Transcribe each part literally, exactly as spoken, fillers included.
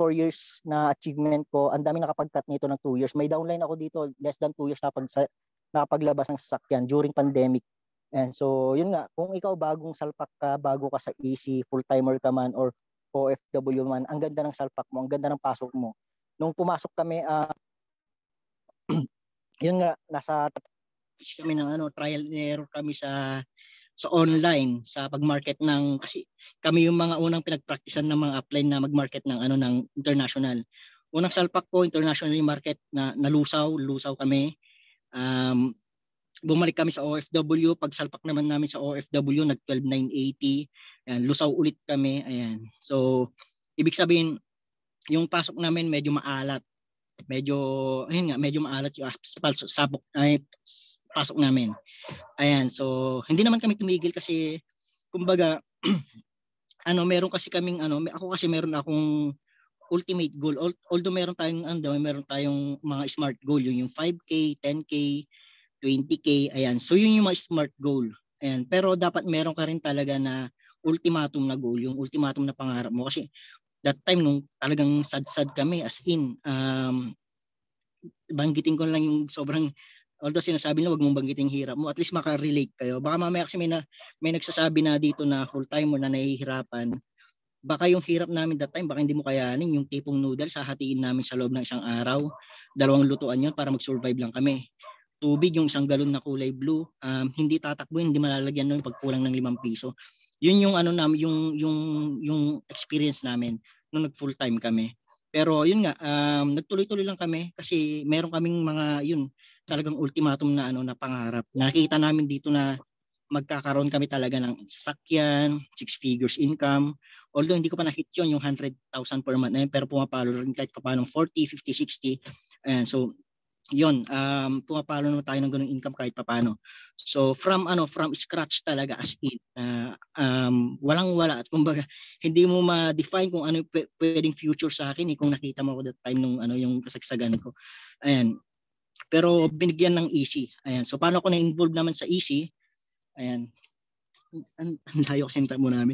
four years na achievement ko, ang dami nakapag-cut nito ng two years. May downline ako dito, less than two years nakapag nakapaglabas ng sasakyan during pandemic. And so, yun nga, kung ikaw bagong salpak ka, bago ka sa E C, full-timer ka man, or O F W man, ang ganda ng salpak mo, ang ganda ng pasok mo. Nung pumasok kami, uh, yun nga, nasa kami ng ano, trial and error kami sa sa online, sa pag-market ng, kasi kami yung mga unang pinag-practicean ng mga upline na mag-market ng ano ng international. Unang salpak ko, international market na nalusaw, lusaw kami. Um, bumalik kami sa O F W, pag salpak naman namin sa O F W, nag twelve nine eighty. Ayan, lusaw ulit kami. Ayan. So, ibig sabihin, yung pasok namin medyo maalat. Medyo, ayun nga, medyo maalat yung sabok, ay, pasok namin. Ayan, so hindi naman kami tumigil kasi kumbaga ano, meron kasi kaming ano, ako kasi meron akong ultimate goal. Although meron tayong ano, meron tayong mga smart goal, yung, yung five K, ten K, twenty K, ayan. So yun yung mga smart goal. Ayan, pero dapat meron ka rin talaga na ultimatum na goal, yung ultimatum na pangarap mo kasi that time nung talagang sad-sad kami as in um banggitin ko lang yung sobrang, although sinasabi na wag mong banggitin hirap mo, at least maka-relate kayo. Baka mamaya kasi may, na, may nagsasabi na dito na full-time mo na nahihirapan. Baka yung hirap namin that time, baka hindi mo kayanin yung tipong noodles, hahatiin namin sa loob ng isang araw. Dalawang lutuan yun para mag-survive lang kami. Tubig, yung isang galon na kulay blue, um, hindi tatakbo, hindi malalagyan nun pag kulang ng limang piso. Yun yung ano namin, yung, yung, yung experience namin nung nag-full-time kami. Pero yun nga, um, nagtuloy-tuloy lang kami kasi meron kaming mga yun, talagang ultimatum na ano na pangarap. Nakita namin dito na magkakaroon kami talaga ng sasakyan, six figures income. Although hindi ko pa na-hit yun, yung one hundred thousand per month na yun, pero pumapalo rin kahit paano forty, fifty, sixty. And so, yun, um, pumapalo naman tayo ng ganung income kahit paano. So, from ano, from scratch talaga as in, uh, um, walang-wala. At kumbaga, hindi mo ma-define kung ano p- pwedeng future sa akin eh, kung nakita mo ako that time nung ano, yung kasagsagan ko. Ayan. Pero binigyan ng easy. Ayan. So, paano ako na-involve naman sa easy? Ayan. Ang layo kasi mo namin.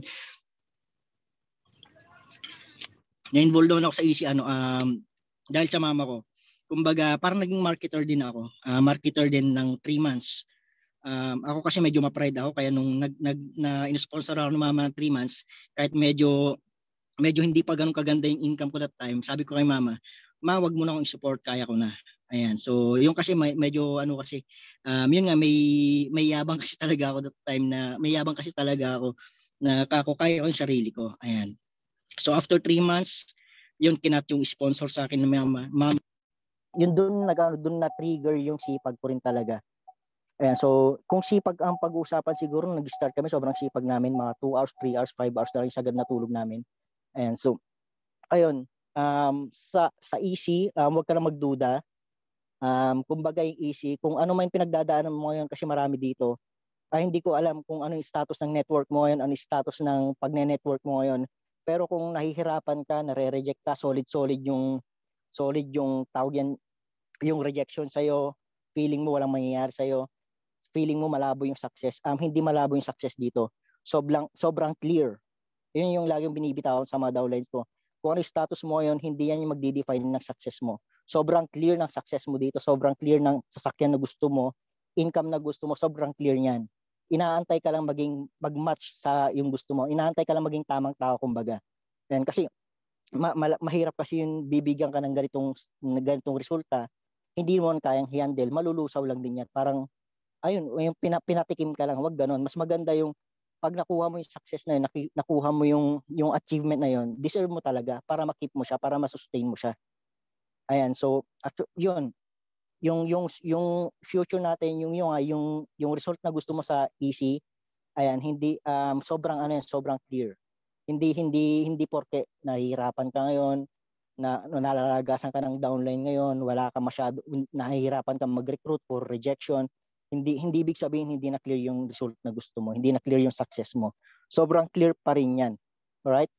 Na-involve naman ako sa easy ano, um, dahil sa mama ko. Kumbaga, parang naging marketer din ako. Uh, marketer din ng three months. Um, ako kasi medyo ma-pride ako, kaya nung nag, nag, na in-sponsor ako ng mama ng three months, kahit medyo, medyo hindi pa ganun kaganda yung income ko that time, sabi ko kay mama, ma, wag mo na akong i-support, kaya ko na. Ayan, so yung kasi may, medyo ano kasi, um, yun nga, may, may yabang kasi talaga ako that time na, may yabang kasi talaga ako na kako, kaya ko yung sarili ko. Ayan. So after three months, yun kinat yung sponsor sa akin ng mama. Mama, yun doon nag doon na trigger yung sipag ko rin talaga. Ayan, so kung sipag ang pag-uusapan, siguro nag-start kami, sobrang sipag namin, mga two hours, three hours, five hours na rin sagad na tulog namin. Ayan, so ayun, um, sa sa easy, um, huwag ka lang magduda. Um, kumbaga yung easy, kung ano man pinagdadaanan mo ngayon, kasi marami dito, ay hindi ko alam kung ano yung status ng network mo ngayon, ano yung status ng pagne-network mo ngayon. Pero kung nahihirapan ka, nare-reject ka, solid-solid yung solid yung tawag yan, yung rejection sa'yo, feeling mo walang mangyayari sa'yo, feeling mo malabo yung success. Um, hindi malabo yung success dito. Sobrang, sobrang clear. Yun yung laging binibitawan sa mga downlines ko. Kung ano yung status mo ngayon, hindi yan yung magdi-define ng success mo. Sobrang clear ng success mo dito. Sobrang clear ng sasakyan na gusto mo, income na gusto mo, sobrang clear niyan. Inaantay ka lang maging mag-match sa yung gusto mo. Inaantay ka lang maging tamang tao, kumbaga. Yan, kasi ma- ma- mahirap kasi yung bibigyan ka ng ganitong, ganitong resulta, hindi mo kayang handle, malulusaw lang din yan. Parang, ayun, yung pina, pinatikim ka lang, wag ganon. Mas maganda yung, pag nakuha mo yung success na yun, nakuha mo yung, yung achievement na yun, deserve mo talaga para makip mo siya, para masustain mo siya. Ayan, so, actu- yun, yung, yung, yung future natin, yung, yung, yung, yung result na gusto mo sa easy, ayan, hindi, um, sobrang, ano yan, sobrang clear. Hindi, hindi, hindi porke nahihirapan ka ngayon, na nalalagasan ka ng downline ngayon, wala ka masyado, nahihirapan kang mag-recruit for rejection, hindi hindi ibig sabihin hindi na clear yung result na gusto mo, hindi na clear yung success mo. Sobrang clear pa rin yan. Alright?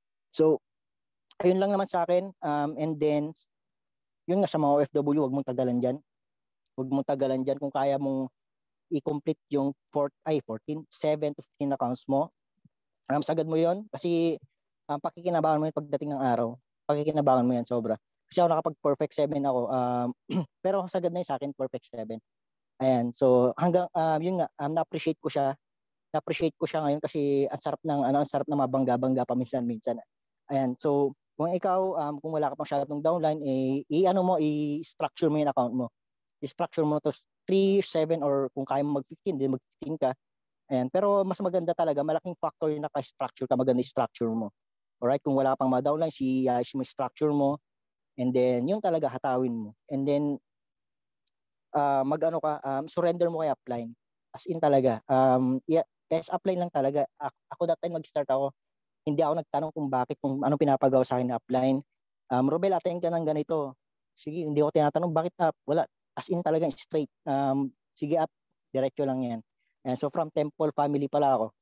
So, ayun lang naman sa akin. Um, and then, yun nga sa mga O F W, wag mong tagalan dyan. Wag mong tagalan dyan kung kaya mong i-complete yung four, ay, fourteen, seven to fifteen accounts mo. Um, sagad mo yon kasi um, pakikinabangan mo yung pagdating ng araw. pakikinabangan mo yan sobra. Kasi ako nakapag-perfect seven ako. Um, pero sagad na yun sa akin, perfect seven. Ayan. So hanggang, um, yun nga, um, na-appreciate ko siya. Na-appreciate ko siya ngayon kasi ang sarap ng, ano, ang sarap na mabangga-bangga pa minsan-minsan. Ayan. So kung ikaw, um, kung wala ka pang masyadong downline, eh, i-ano mo, i-structure mo yung account mo. I-structure mo to three, seven, or kung kaya mo mag-fifteen, din mag-fifteen ka. Ayan. Pero mas maganda talaga, malaking factor yung naka-structure ka, maganda yung structure mo. Alright, kung wala pang mga downline, si uh, mo structure mo, and then yung talaga hatawin mo. And then uh, mag-ano ka, um, surrender mo kay upline. As in talaga. Um, yeah, yes, upline lang talaga. A- ako that time mag-start ako, hindi ako nagtanong kung bakit, kung anong pinapagawa sa akin na upline. Um, Robel, atin ka ng ganito. Sige, hindi ako tinatanong bakit up. Wala. As in talaga straight. Um, sige up, diretso lang yan. And so from Temple family pala ako.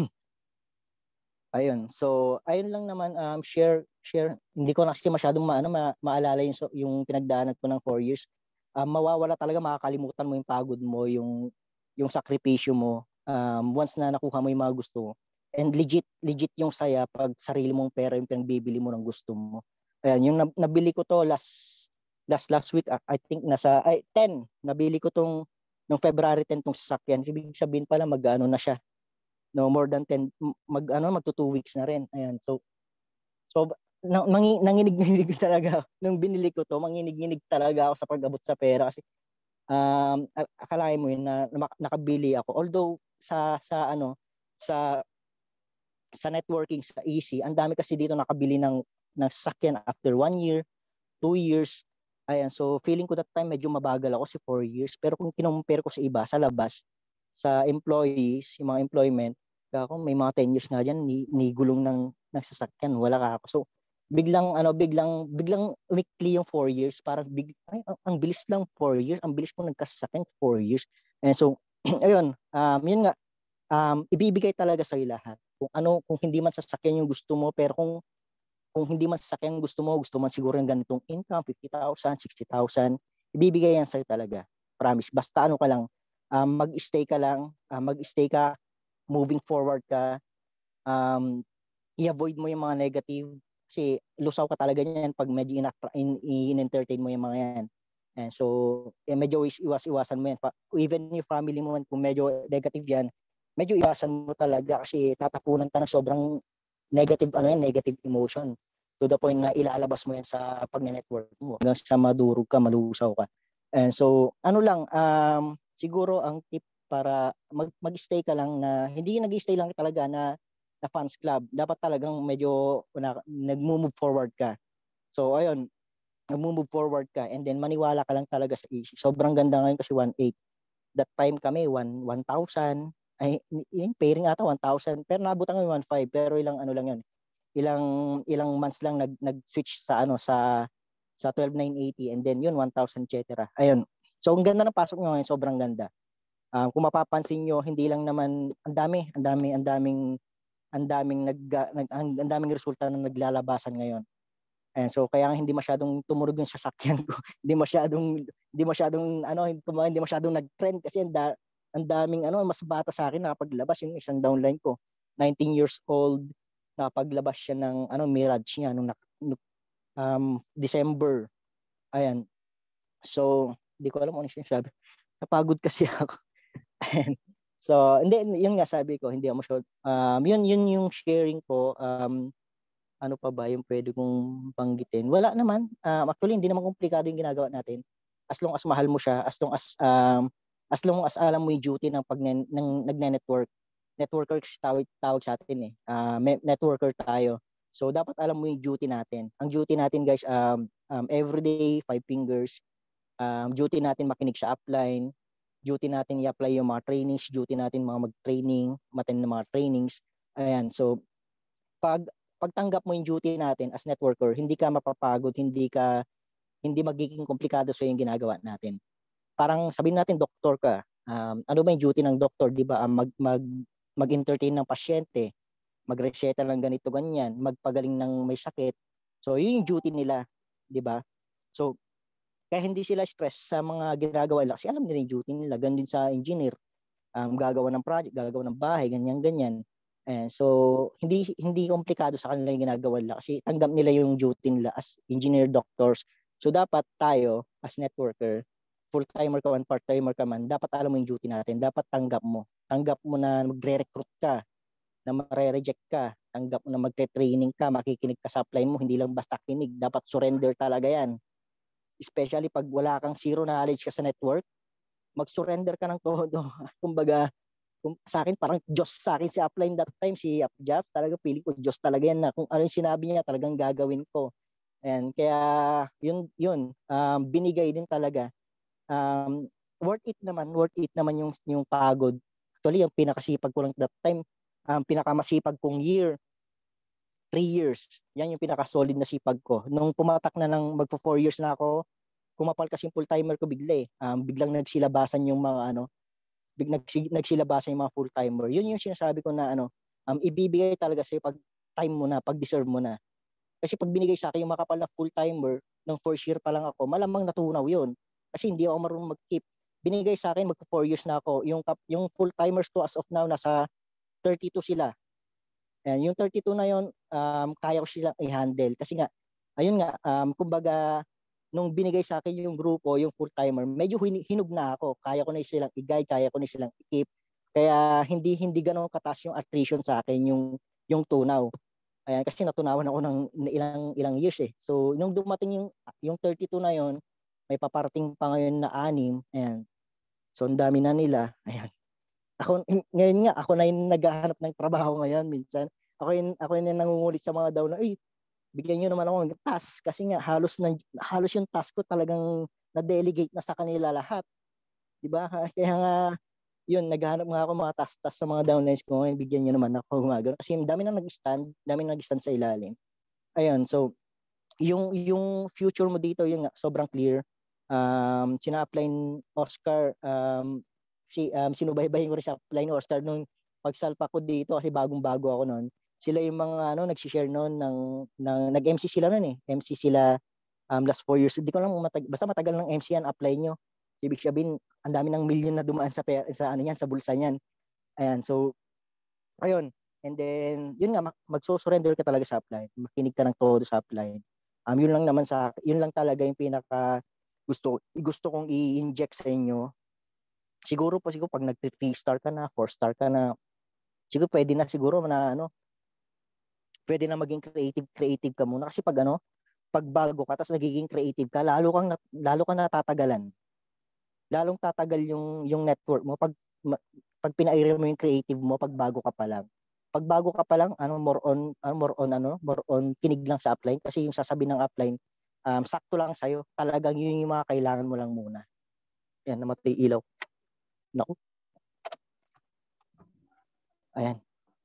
Ayun. So, ayun lang naman, um, share, share. Hindi ko na kasi masyadong maano, ma, maalala yung, so, yung pinagdaanan ko ng four years. Um, mawawala talaga, makakalimutan mo yung pagod mo, yung, yung sakripisyo mo. Um, once na nakuha mo yung mga gusto mo. And legit, legit yung saya pag sarili mong pera yung pinagbibili mo ng gusto mo. Ayan, yung nabili ko to last, last, last week, I think nasa, ay, ten. Nabili ko tong, nung February ten tong sasakyan. Ibig sabihin pala, mag-ano na siya, no, more than ten, mag ano magto two weeks na rin. Ayan, so so nang, nanginig-nginig talaga nung binili ko to, manginig-nginig talaga ako sa pag-abot sa pera kasi um akalain mo yun na, na nakabili ako, although sa sa ano sa sa networking sa Easy, ang dami kasi dito nakabili ng ng sasakyan after one year, two years. Ayan, so feeling ko that time medyo mabagal ako si four years, pero kung kinompare ko sa iba sa labas, sa employees, yung mga employment, ako may mga ten years nga diyan, ni, ni gulong ng ng sasakyan, wala ka ako. So biglang ano biglang biglang weekly yung four years, parang big ay, ang, ang bilis lang four years, ang bilis ko nagkasakyan four years. And so ayun, um yun nga, um ibibigay talaga sa lahat. Kung ano, kung hindi man sasakyan yung gusto mo, pero kung kung hindi man sasakyan gusto mo, gusto man siguro ng ganitong income, fifty thousand, sixty thousand, ibibigay yan sa'yo talaga. Promise. Basta ano ka lang, um, mag-stay ka lang, uh, mag-stay ka, moving forward ka, um, i-avoid mo yung mga negative, kasi lusaw ka talaga niyan pag medyo in- in-entertain mo yung mga yan. And so, eh, medyo iwas-iwasan mo yan. Even yung family mo, kung medyo negative yan, medyo iwasan mo talaga kasi tatapunan ka ng sobrang negative, ano yan, negative emotion. To the point na ilalabas mo yan sa pag-network mo. Hanggang sa madurog ka, malusaw ka. And so, ano lang, um, siguro ang tip para mag, mag-stay ka lang na, hindi nag-stay lang talaga na na fans club. Dapat talagang medyo na, nag-move forward ka. So, ayun, nag-move forward ka and then maniwala ka lang talaga sa issue. Sobrang ganda ngayon kasi one eight. That time kami, one thousand. Ay, yung pairing ata one thousand. Pero naabutan kami one five. Pero ilang ano lang yun. Ilang ilang months lang nag nag-switch sa ano sa sa twelve nine eighty and then yun one thousand et cetera. Ayun. So ang ganda ng pasok nyo ngayon, sobrang ganda. Um, kung mapapansin nyo, hindi lang naman ang dami, ang dami, ang daming ang daming nag, nag ang, ang daming resulta na naglalabasan ngayon. And so kaya hindi masyadong tumurog yung sasakyan ko. hindi masyadong hindi masyadong ano, hindi, hindi masyadong nag-trend kasi ang, da, ang daming ano, mas bata sa akin nakapaglabas yung isang downline ko. nineteen years old, nakapaglabas siya ng ano, Mirage niya nung um, December. Ayan. So, hindi ko alam kung ano siya sabi. Napagod kasi ako. So, hindi, yun nga sabi ko, hindi ako sure. Um, yun, yun yung sharing ko. Um, ano pa ba yung pwede kong banggitin? Wala naman. Um, actually, hindi naman komplikado yung ginagawa natin. As long as mahal mo siya, as long as um, as long as alam mo yung duty ng pag ng nagne-network. Networker kasi tawag, tawag sa atin eh. Uh, networker tayo. So dapat alam mo yung duty natin. Ang duty natin guys, um, um everyday five fingers. Um, duty natin makinig sa upline. Duty natin i-apply yung mga trainings, duty natin mga mag-training, matin ng mga trainings. Ayan, so pag pagtanggap mo yung duty natin as networker, hindi ka mapapagod, hindi ka hindi magiging komplikado sa yung ginagawa natin. Parang sabihin natin doktor ka. Um, ano ba yung duty ng doktor, 'di ba? Um, mag mag mag-entertain ng pasyente, magreseta ng ganito ganyan, magpagaling ng may sakit. So, yun yung duty nila, 'di ba? So, kaya hindi sila stress sa mga ginagawa nila kasi alam nila yung duty nila. Ganun din sa engineer. Um, gagawa ng project, gagawa ng bahay, ganyan ganyan. And so hindi hindi komplikado sa kanila yung ginagawa nila kasi tanggap nila yung duty nila as engineer, doctors. So dapat tayo as networker, full-timer ka man, part-timer ka man, dapat alam mo yung duty natin. Dapat tanggap mo. Tanggap mo na magre-recruit ka, na mare-reject ka. Tanggap mo na magre-training ka, makikinig ka sa upline mo, hindi lang basta kinig. Dapat surrender talaga yan. Especially pag wala kang zero knowledge ka sa network, mag-surrender ka ng todo. Kumbaga, kung sa akin parang Diyos sa akin si upline that time, si Upjap, talaga feeling ko Diyos talaga yan na kung ano yung sinabi niya talagang gagawin ko. And kaya yun yun um, binigay din talaga. Um, worth it naman, worth it naman yung yung pagod. Actually, yung pinakasipag ko lang that time, um, pinakamasipag kong year, three years. Yan yung pinaka-solid na sipag ko. Nung pumatak na ng magpo four years na ako, kumapal kasi yung full-timer ko bigla eh. Um, biglang nagsilabasan yung mga ano, big nagsig, nagsilabasan yung mga full-timer. Yun yung sinasabi ko na ano, um, ibibigay talaga sa'yo pag time mo na, pag deserve mo na. Kasi pag binigay sa akin yung makapal na full-timer, ng first year pa lang ako, malamang natunaw yun. Kasi hindi ako marunong mag-keep. Binigay sa akin, magpo four years na ako. Yung, yung full-timers to as of now, nasa thirty-two sila. And yung thirty-two na yun, um, kaya ko silang i-handle. Kasi nga, ayun nga, um, kumbaga, nung binigay sa akin yung grupo, yung full-timer, medyo hinug na ako. Kaya ko na silang i-guide, kaya ko na silang i-keep. Kaya hindi hindi ganoon kataas yung attrition sa akin, yung yung tunaw. Ayan, kasi natunawan ako ng ilang ilang years eh. So, nung dumating yung yung thirty-two na yon, may paparating pa ngayon na anim. Ayan. So, ang dami na nila. Ayan. Ako ngayon nga ako na yung naghahanap ng trabaho ngayon minsan. Ako yung ako yung nangungulit sa mga daw na, "Uy, bigyan niyo naman ako ng task," kasi nga halos na, halos yung task ko talagang na-delegate na sa kanila lahat. 'Di ba? Kaya nga yun, naghahanap nga ako mga task-task sa mga downlines ko ngayon, bigyan niyo naman ako gumagano. Kasi dami na nag-stand, dami na nag-stand sa ilalim. Ayun, so yung yung future mo dito yung sobrang clear. Um, sina-apply Oscar, um, si um, sinubaybayin ko rin sa apply ni Oscar nung pagsalpa ko dito kasi bagong-bago ako noon. Sila yung mga ano nagsi-share noon ng, ng nag-M C sila noon eh. M C sila um, last four years. Hindi ko lang matag- basta matagal ng M C yan apply nyo. Ibig sabihin, ang dami ng million na dumaan sa per- sa ano yan, sa bulsa niyan. Ayan, so ayun. And then yun nga magso-surrender ka talaga sa apply. Makinig ka ng todo sa apply. Um, yun lang naman sa yun lang talaga yung pinaka gusto gusto kong i-inject sa inyo. Siguro po siguro pag nag-three star ka na, four star ka na, siguro pwede na siguro na ano, pwede na maging creative creative ka muna kasi pag ano, pag bago ka tapos nagiging creative ka, lalo kang lalo kang natatagalan. Lalong tatagal yung yung network mo pag pag pina-area mo yung creative mo pag bago ka pa lang. Pag bago ka pa lang, ano more on ano more on ano, more on kinig lang sa upline kasi yung sasabihin ng upline um, sakto lang sa'yo. Talagang yun yung mga kailangan mo lang muna. Yan, namatay ilaw. Naku. Ayan.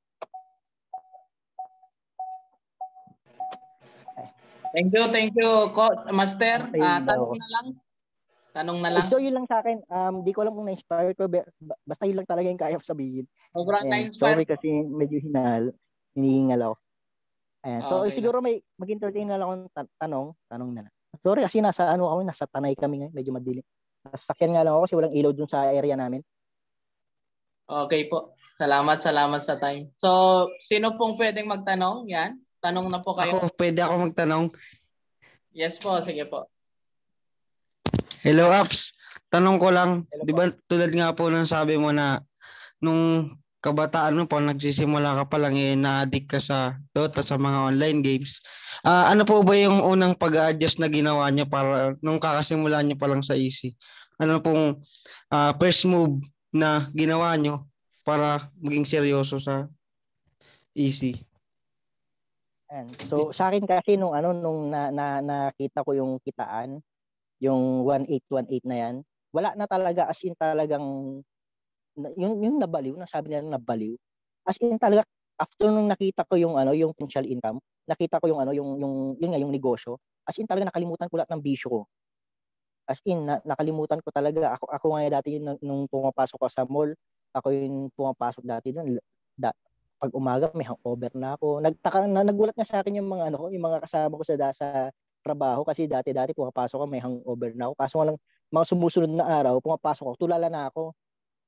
Thank you, thank you, Coach Master. Uh, tanong na lang. Tanong na lang. So yun lang sa akin. Um, di ko alam kung na-inspire ko. Basta yun lang talaga yung kaya ko sabihin. Sobrang na-inspire. Sorry kasi medyo hinal. Hinihingal ako. Ayan. So okay, siguro may mag-entertain na lang akong ta- tanong. Tanong na lang. Sorry kasi nasa ano ako, nasa Tanay kami ngayon. Medyo madilim. Nasakyan nga lang ako kasi walang ilaw dun sa area namin. Okay po. Salamat, salamat sa time. So, sino pong pwedeng magtanong? Yan. Tanong na po kayo. Ako, pwede ako magtanong? Yes po, sige po. Hello, Apps. Tanong ko lang, di ba tulad nga po ng sabi mo na nung kabataan mo po, nagsisimula ka pa lang eh, na-addict ka sa Dota, sa mga online games. Uh, ano po ba yung unang pag-adjust na ginawa niyo para nung kakasimula niyo pa lang sa E C? Ano pong uh, first move na ginawa niyo para maging seryoso sa E C? And so sa akin kasi nung ano nung na, na nakita ko yung kitaan, yung one eight one eight na yan, wala na talaga as in talagang yung yung nabaliw, nasabi nila nabaliw. As in talaga after nung nakita ko yung ano yung potential income, nakita ko yung ano yung yung yun nga yung negosyo, as in talaga nakalimutan ko lahat ng bisyo ko. As in na, nakalimutan ko talaga ako ako nga dati yung nung pumapasok ko sa mall, ako yung pumapasok dati doon da, pag umaga may hangover na ako. Nagtaka na, nagulat nga sa akin yung mga ano, yung mga kasama ko sa sa trabaho kasi dati-dati pumapasok ako may hangover na ako. Kaso lang mga sumusunod na araw, pumapasok ako, tulala na ako.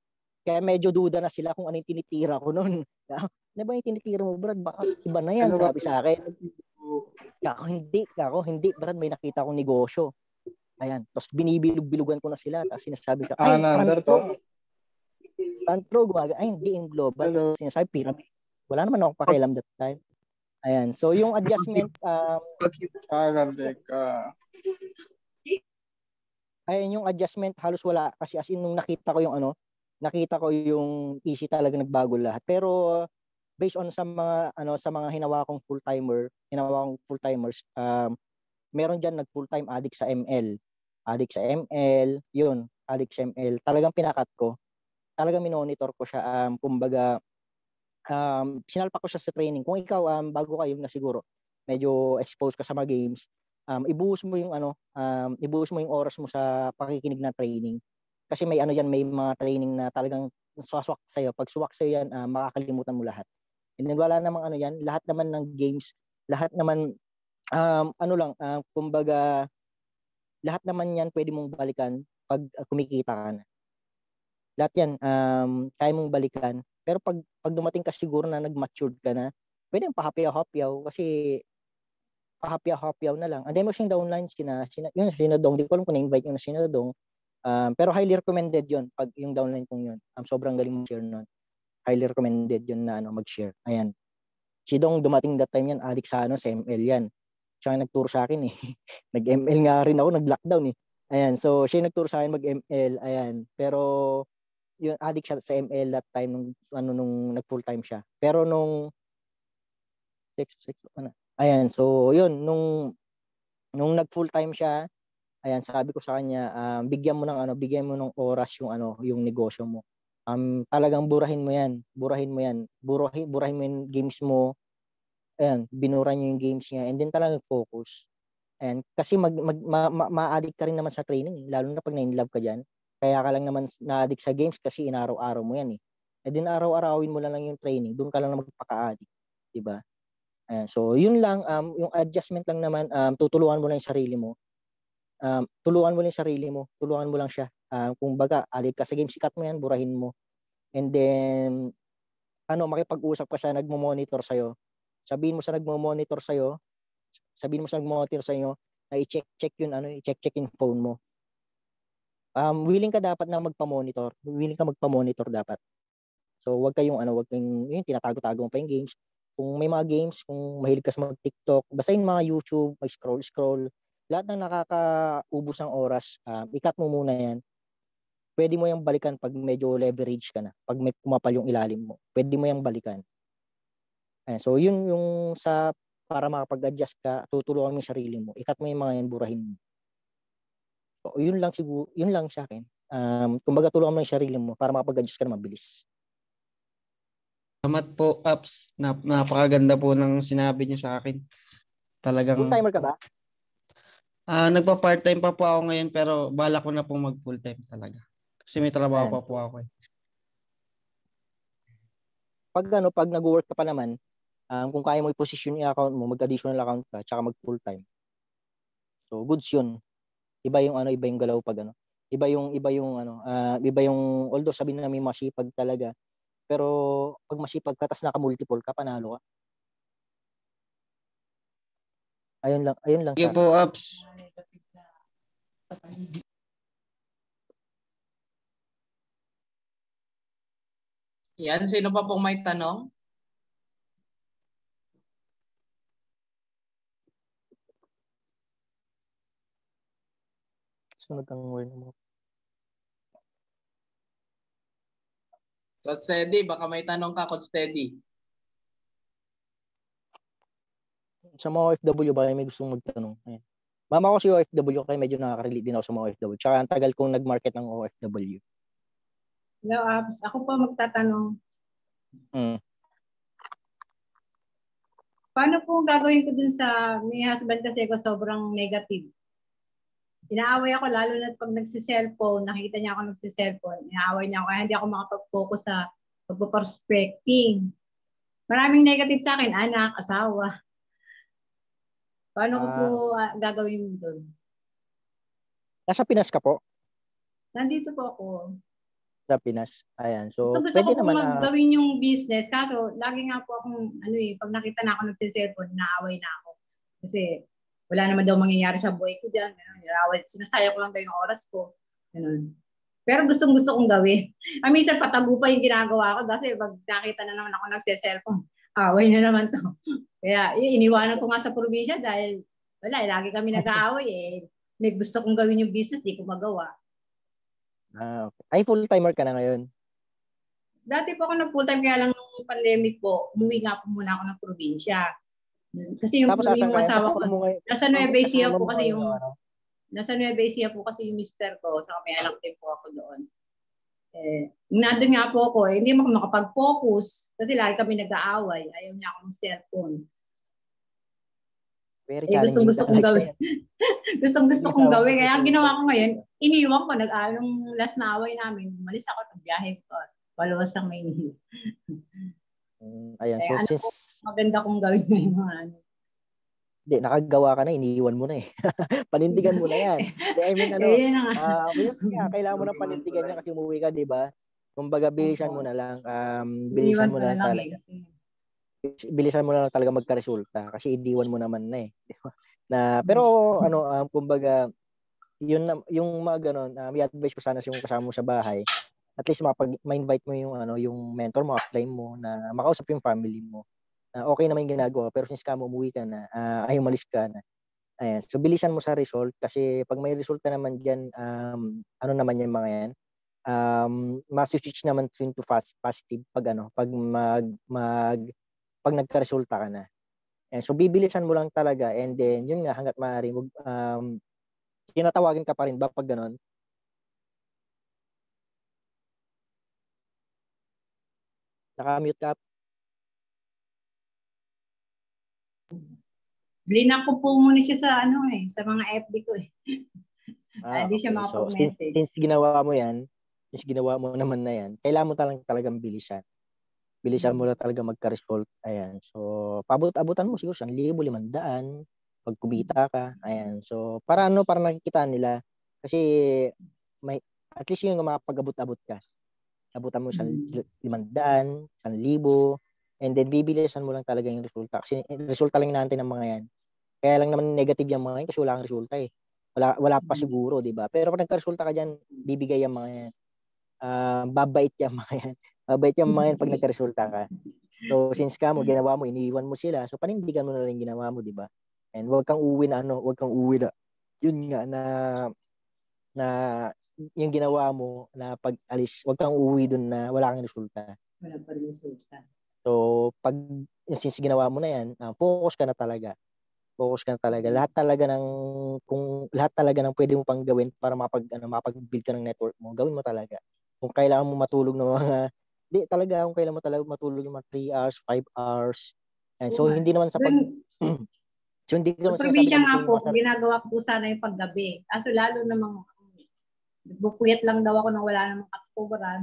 Kaya medyo duda na sila kung ano yung tinitira ko noon. Ano ba yung tinitira mo, Brad? Baka iba na yan, sabi sa akin. Ako, hindi. Ako, hindi. Brad, may nakita akong negosyo. Ayan. Tapos binibilog-bilugan ko na sila. Tapos sinasabi ko, ay, Ah, front to? pro. Front pro, gumaga. Ay, hindi yung global. Hello. Sinasabi, pyramid. Wala naman akong pakialam that time. Ayan. So, yung adjustment, um, Ah, ganda ka. ayun, yung adjustment, halos wala. Kasi as in, nung nakita ko yung ano, nakita ko yung easy talaga nagbago lahat. Pero, based on sa mga ano sa mga hinawa kong full-timer, hinawa kong full-timers, um meron diyan nag full-time addict sa M L. Addict sa M L, 'yun, addict sa M L. Talagang pinakat ko. Talagang minonitor ko siya, um kumbaga um sinalpak ko siya sa training. Kung ikaw um bago kayo na siguro, medyo exposed ka sa mga games, um ibuhos mo yung ano, um ibuhos mo yung oras mo sa pakikinig ng training. Kasi may ano yan, may mga training na talagang swaswak sa'yo. Pag suwak sa'yo yan, uh, makakalimutan mo lahat. And then wala namang ano yan, lahat naman ng games, lahat naman, um, ano lang, uh, kumbaga, lahat naman yan pwede mong balikan pag uh, kumikita ka na. Lahat yan, um, kaya mong balikan. Pero pag, pag dumating ka siguro na nag-matured ka na, pwede yung pahapyaw-hapyaw kasi pahapyaw-hapyaw na lang. And then mo siyang downline, sina, sina, yun, sinadong, di ko alam kung na-invite yun na sinadong. Um, pero highly recommended yun pag yung downline kong yun. Um, sobrang galing mo share nun. Highly recommended yun na ano, mag-share. Ayan. Si Dong dumating that time yan, addict sa ano, sa M L yan. Siya yung nagturo sa akin eh. Nag-M L nga rin ako, nag-lockdown eh. Ayan, so siya yung nagturo sa akin mag-M L, ayan. Pero yung addict siya sa M L that time nung ano nung nag full time siya. Pero nung six six ano. Ayan, so yun nung nung nag full time siya, ayan, sabi ko sa kanya, um, bigyan mo ng ano, bigyan mo ng oras yung ano, yung negosyo mo. Um, talagang burahin mo 'yan. Burahin mo 'yan. Burahin, burahin mo yung games mo. Ayan, binura niyo yung games niya and then talagang focus. And kasi mag, mag ma, ma, ma-addict ka rin naman sa training, lalo na pag na-inlove ka diyan. Kaya ka lang naman na-addict sa games kasi inaraw-araw mo 'yan eh. And then araw-arawin mo lang, lang yung training, doon ka lang na magpaka-addict, 'di ba? Ayan, so yun lang, um yung adjustment lang naman, um tutulungan mo lang yung sarili mo. Um, tulungan mo lang yung sarili mo, tulungan mo lang siya. Uh, kung baga, addict ka sa game, sikat mo yan, burahin mo. And then, ano, makipag-usap ka sa nagmo-monitor sa'yo. Sabihin mo sa nagmo-monitor sa'yo, sabihin mo sa nagmo-monitor sa'yo, na i-check-check yun, ano, i-check-check yung phone mo. Um, willing ka dapat na magpa-monitor. Willing ka magpa-monitor dapat. So, wag kayong, ano, wag kayong, yun, tinatago-tago mo pa yung games. Kung may mga games, kung mahilig ka sa mag-TikTok, basta yung mga YouTube, may scroll-scroll, lahat ng nakakaubos ng oras, uh, ikat mo muna yan. Pwede mo yung balikan pag medyo leverage ka na. Pag may kumapal yung ilalim mo, pwede mo yung balikan. Ayan, so yun yung sa para makapag-adjust ka, tutulungan mo yung sarili mo. Ikat mo yung mga yan, burahin mo. So yun lang siguro, yun lang sa akin. Um, kumbaga tulungan mo yung sarili mo para makapag-adjust ka na mabilis. Salamat po, Ups. Nap- napakaganda po ng sinabi niyo sa akin. Talagang Full timer ka ba? Ah, nagpa-part-time pa po ako ngayon pero balak ko na pong mag-full-time talaga. Kasi may trabaho Ayan. pa po ako eh. Pag ano, pag nag-work ka pa naman, um, kung kaya mo i-position yung account mo, mag-additional account ka, tsaka mag-full-time. So, goods yun. Iba yung ano, iba yung galaw pag ano. Iba yung, iba yung ano, uh, iba yung, although sabihin na may masipag talaga, pero pag masipag ka, tas naka-multiple ka, panalo ka. Ayun lang, ayun lang. Sige po, Ups. Yan, sino pa pong may tanong? Sunod ang word mo. Coach Teddy, baka may tanong ka, Coach Teddy. Sa mga O F W ba, may gustong magtanong? Ayan. Mama ko si O F W, kaya medyo nakaka-relate din ako sa mga O F W. Tsaka ang tagal kong nag-market ng O F W. Hello, Abs. Ako po magtatanong. Hmm. Paano po gagawin ko dun sa may husband kasi ko sobrang negative? Inaaway ako lalo na pag nagsi-cellphone, nakikita niya ako nagsi-cellphone, inaaway niya ako kaya hindi ako makapag-focus sa pag-prospecting. Maraming negative sa akin, anak, asawa. Paano ko po uh, gagawin doon? Nasa Pinas ka po? Nandito po ako. sa Pinas. Ayan. So, Gusto gusto ko pwede po naman ah, maggawin yung business. Kaso, lagi nga po akong, ano eh, pag nakita na ako nagsiselfon, naaway na ako. Kasi, wala naman daw mangyayari sa buhay ko dyan. Ganun, naaway. Sinasaya ko lang daw yung oras ko. Ganun. Pero gustong gusto kong gawin. Ah, minsan patago pa yung ginagawa ko kasi pag nakita na naman ako nagsiselfon, away na naman to. Kaya, yun, iniwanan ko nga sa probinsya dahil, wala, eh, lagi kami nag-aaway eh. May gusto kong gawin yung business, di ko magawa. ah, okay. Ay, full-timer ka na ngayon. Dati po ako nag full time kaya lang nung pandemic po, umuwi nga po muna ako ng probinsya. Kasi yung Tapos asan yung ka? asawa ko, Kasama mo ngayon. nasa Nueva Ecija Kasama po mo kasi ngayon yung yung ano. nasa Nueva Ecija po kasi yung mister ko, saka may anak din po ako doon. Eh, nandun nga po ako, eh, hindi mo ako makapag-focus kasi lagi kami nag-aaway. Ayaw niya akong cellphone. Very Eh, gustong challenging gusto kong talaga gawin. yan. gustong gusto kong Ginawa mo gawin. Kaya ang gusto ginawa mo. ko ngayon, iniwan ko. Nag-anong last na away namin. Umalis ako, nagbiyahe ko. Paluwas ang Maynila. Mm, ayan. Kaya So, ano po, since maganda kong gawin ngayon mga ano. di, nakagawa ka na, iniiwan mo na eh. Panindigan mo na yan. Di, I mean, ano, Eh, yun na nga. ah, yun nga, kailangan mo na panindigan yan kasi umuwi ka, di ba? Kumbaga, bilisan mo na lang. Um, bilisan Iniwan mo ko na na lang lang eh. talaga. Kasi, Bilisan mo na lang talaga magka-resulta kasi iniwan mo naman na eh. Di ba? Na, pero, ano, um, kumbaga, yun, na- yung mga ganon, um, i-advise ko sana yung kasama mo sa bahay, at least mapag, ma-invite mo yung, ano, yung mentor mo, apply mo, na makausap yung family mo. Na okay naman yung ginagawa, pero since ka mo umuwi ka na, uh, ay umalis ka na, ayan. So, bilisan mo sa result kasi pag may result ka naman dyan, um, ano naman yung mga yan, um, mas-switch naman into fast, positive pag ano, pag mag, mag, pag nagka-resulta ka na. And so, bibilisan mo lang talaga and then, yun nga, hanggat maaari, mag, um, tinatawagin ka pa rin ba pag ganon? Naka-mute ka? blinak ko po muna siya sa ano eh, sa mga F B ko eh. Ah, Hindi siya okay. So, since, makapag-message. since ginawa mo yan, since ginawa mo naman na yan, kailangan mo talagang talagang bilisan. Bilisan mo na talaga magka-result. Ayan. So, pabot-abutan mo siguro isang libo, limandaan, pag kumita ka. Ayan. So, para ano, para nakikita nila. Kasi, may, at least yung makapag-abot-abot ka. Abutan mo isang limandaan, isang libo, and then bibilisan mo lang talaga yung resulta. Kasi eh, resulta lang natin ng mga yan. Kaya lang naman negative yung mga yan kasi wala kang resulta eh. Wala, wala pa siguro, di ba? Pero pag nagka-resulta ka dyan, bibigay yung mga yan. Uh, babait yung mga yan. Babait yung mga yan pag nagka-resulta ka. So, since ka mo, ginawa mo, iniiwan mo sila, so panindigan mo na lang ginawa mo, di ba? And huwag kang uwi na, ano, huwag kang uwi na, yun nga, na, na, yung ginawa mo, na pag alis, huwag kang uwi dun na wala kang resulta. Wala pa rin resulta. So, pag, since ginawa mo na yan, uh, focus ka na talaga. Focus ka na talaga. Lahat talaga ng, kung lahat talaga ng pwede mo pang gawin para mapag, ano, mapag-build ka ng network mo, gawin mo talaga. Kung kailangan mo matulog ng mga, di talaga, kung kailangan mo talaga matulog ng mga three hours, five hours. And so, hindi naman sa pag, so, hindi ko naman Sa sinasabi probinsya na nga gusto po, mo masarap. ginagawa ko po sana yung paggabi. Kaso lalo namang, bukuyat lang daw ako nang wala namang katuburan.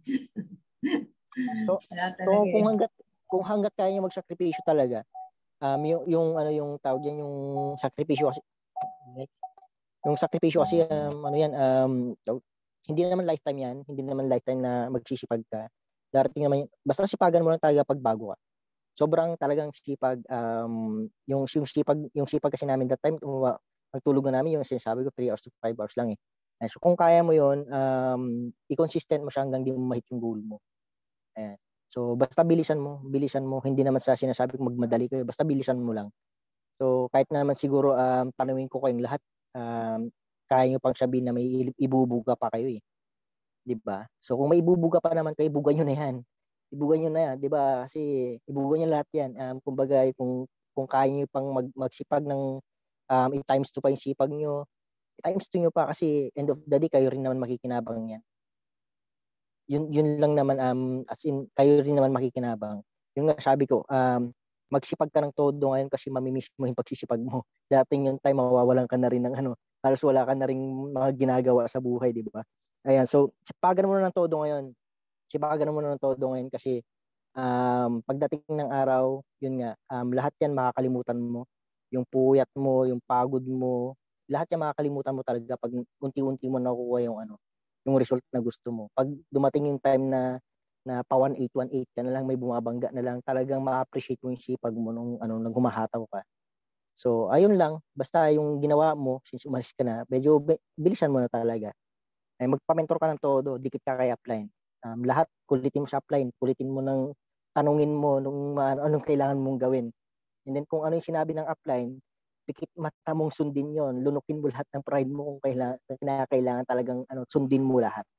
So, so kung hanggat kung hanggat kaya niyo magsakripisyo talaga, um yung yung ano yung tawag yan, yung sakripisyo kasi yung sakripisyo kasi um, ano yan um hindi naman lifetime yan, hindi naman lifetime na magsisipag ka. Darating naman, basta sipagan mo lang talaga pag bago ka. Sobrang talagang sipag, um yung yung sipag yung sipag kasi namin that time, magtulog na namin yung sinasabi ko three hours to five hours lang eh. So kung kaya mo yon, um i-consistent mo siya hanggang di mo ma-hit yung goal mo. Ayan. So, basta bilisan mo, bilisan mo. Hindi naman sa sinasabi kong magmadali kayo, basta bilisan mo lang. So, kahit naman siguro um, tanawin ko kayong lahat, um, kaya nyo pang sabihin na may ibubuga pa kayo eh. Diba? So, kung may ibubuga pa naman kayo, ibuga nyo na yan. Ibuga nyo na yan, diba? Kasi ibuga nyo lahat yan. Um, kumbaga, kung, kung kaya nyo pang mag, magsipag ng um, i-times two pa yung sipag nyo, i-times two nyo pa kasi end of the day, kayo rin naman makikinabang yan. Yun yun lang naman, um as in kayo rin naman makikinabang. Yung nga sabi ko, um magsipag ka ng todo ngayon kasi mamimiss mo yung pagsisipag mo. Dating yung time mawawalan ka na rin ng ano, halos wala ka na ring mga ginagawa sa buhay, di ba? Ayan, so sipagan mo na ng todo ngayon. Sipagan mo na ng todo ngayon kasi um pagdating ng araw, yun nga, um lahat yan makakalimutan mo. Yung puyat mo, yung pagod mo, lahat yan makakalimutan mo talaga pag unti-unti mo nakukuha yung ano, yung result na gusto mo. Pag dumating yung time na na pa one eight one eight ka na lang, may bumabangga na lang, talagang ma-appreciate mo yung sipag mo nung ano nang humahataw ka. So ayun lang, basta yung ginawa mo since umalis ka na, medyo bilisan mo na talaga. Ay magpa-mentor ka ng todo, dikit ka kay upline. Um, lahat kulitin mo sa upline, kulitin mo ng tanungin mo nung uh, anong kailangan mong gawin. And then kung ano yung sinabi ng upline, pikit mata mong sundin yon, lunukin mo lahat ng pride mo kung kailangan, kailangan talagang ano, sundin mo lahat.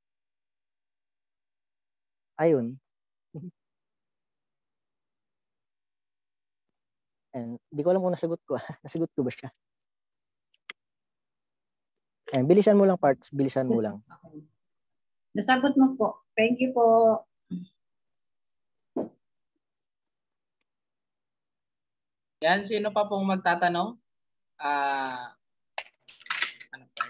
Ayun. And di ko alam kung nasagot ko. nasagot ko ba siya? And bilisan mo lang parts, bilisan mo lang. Nasagot mo po. Thank you po. Yan, sino pa pong magtatanong? Ah, uh, ano pa?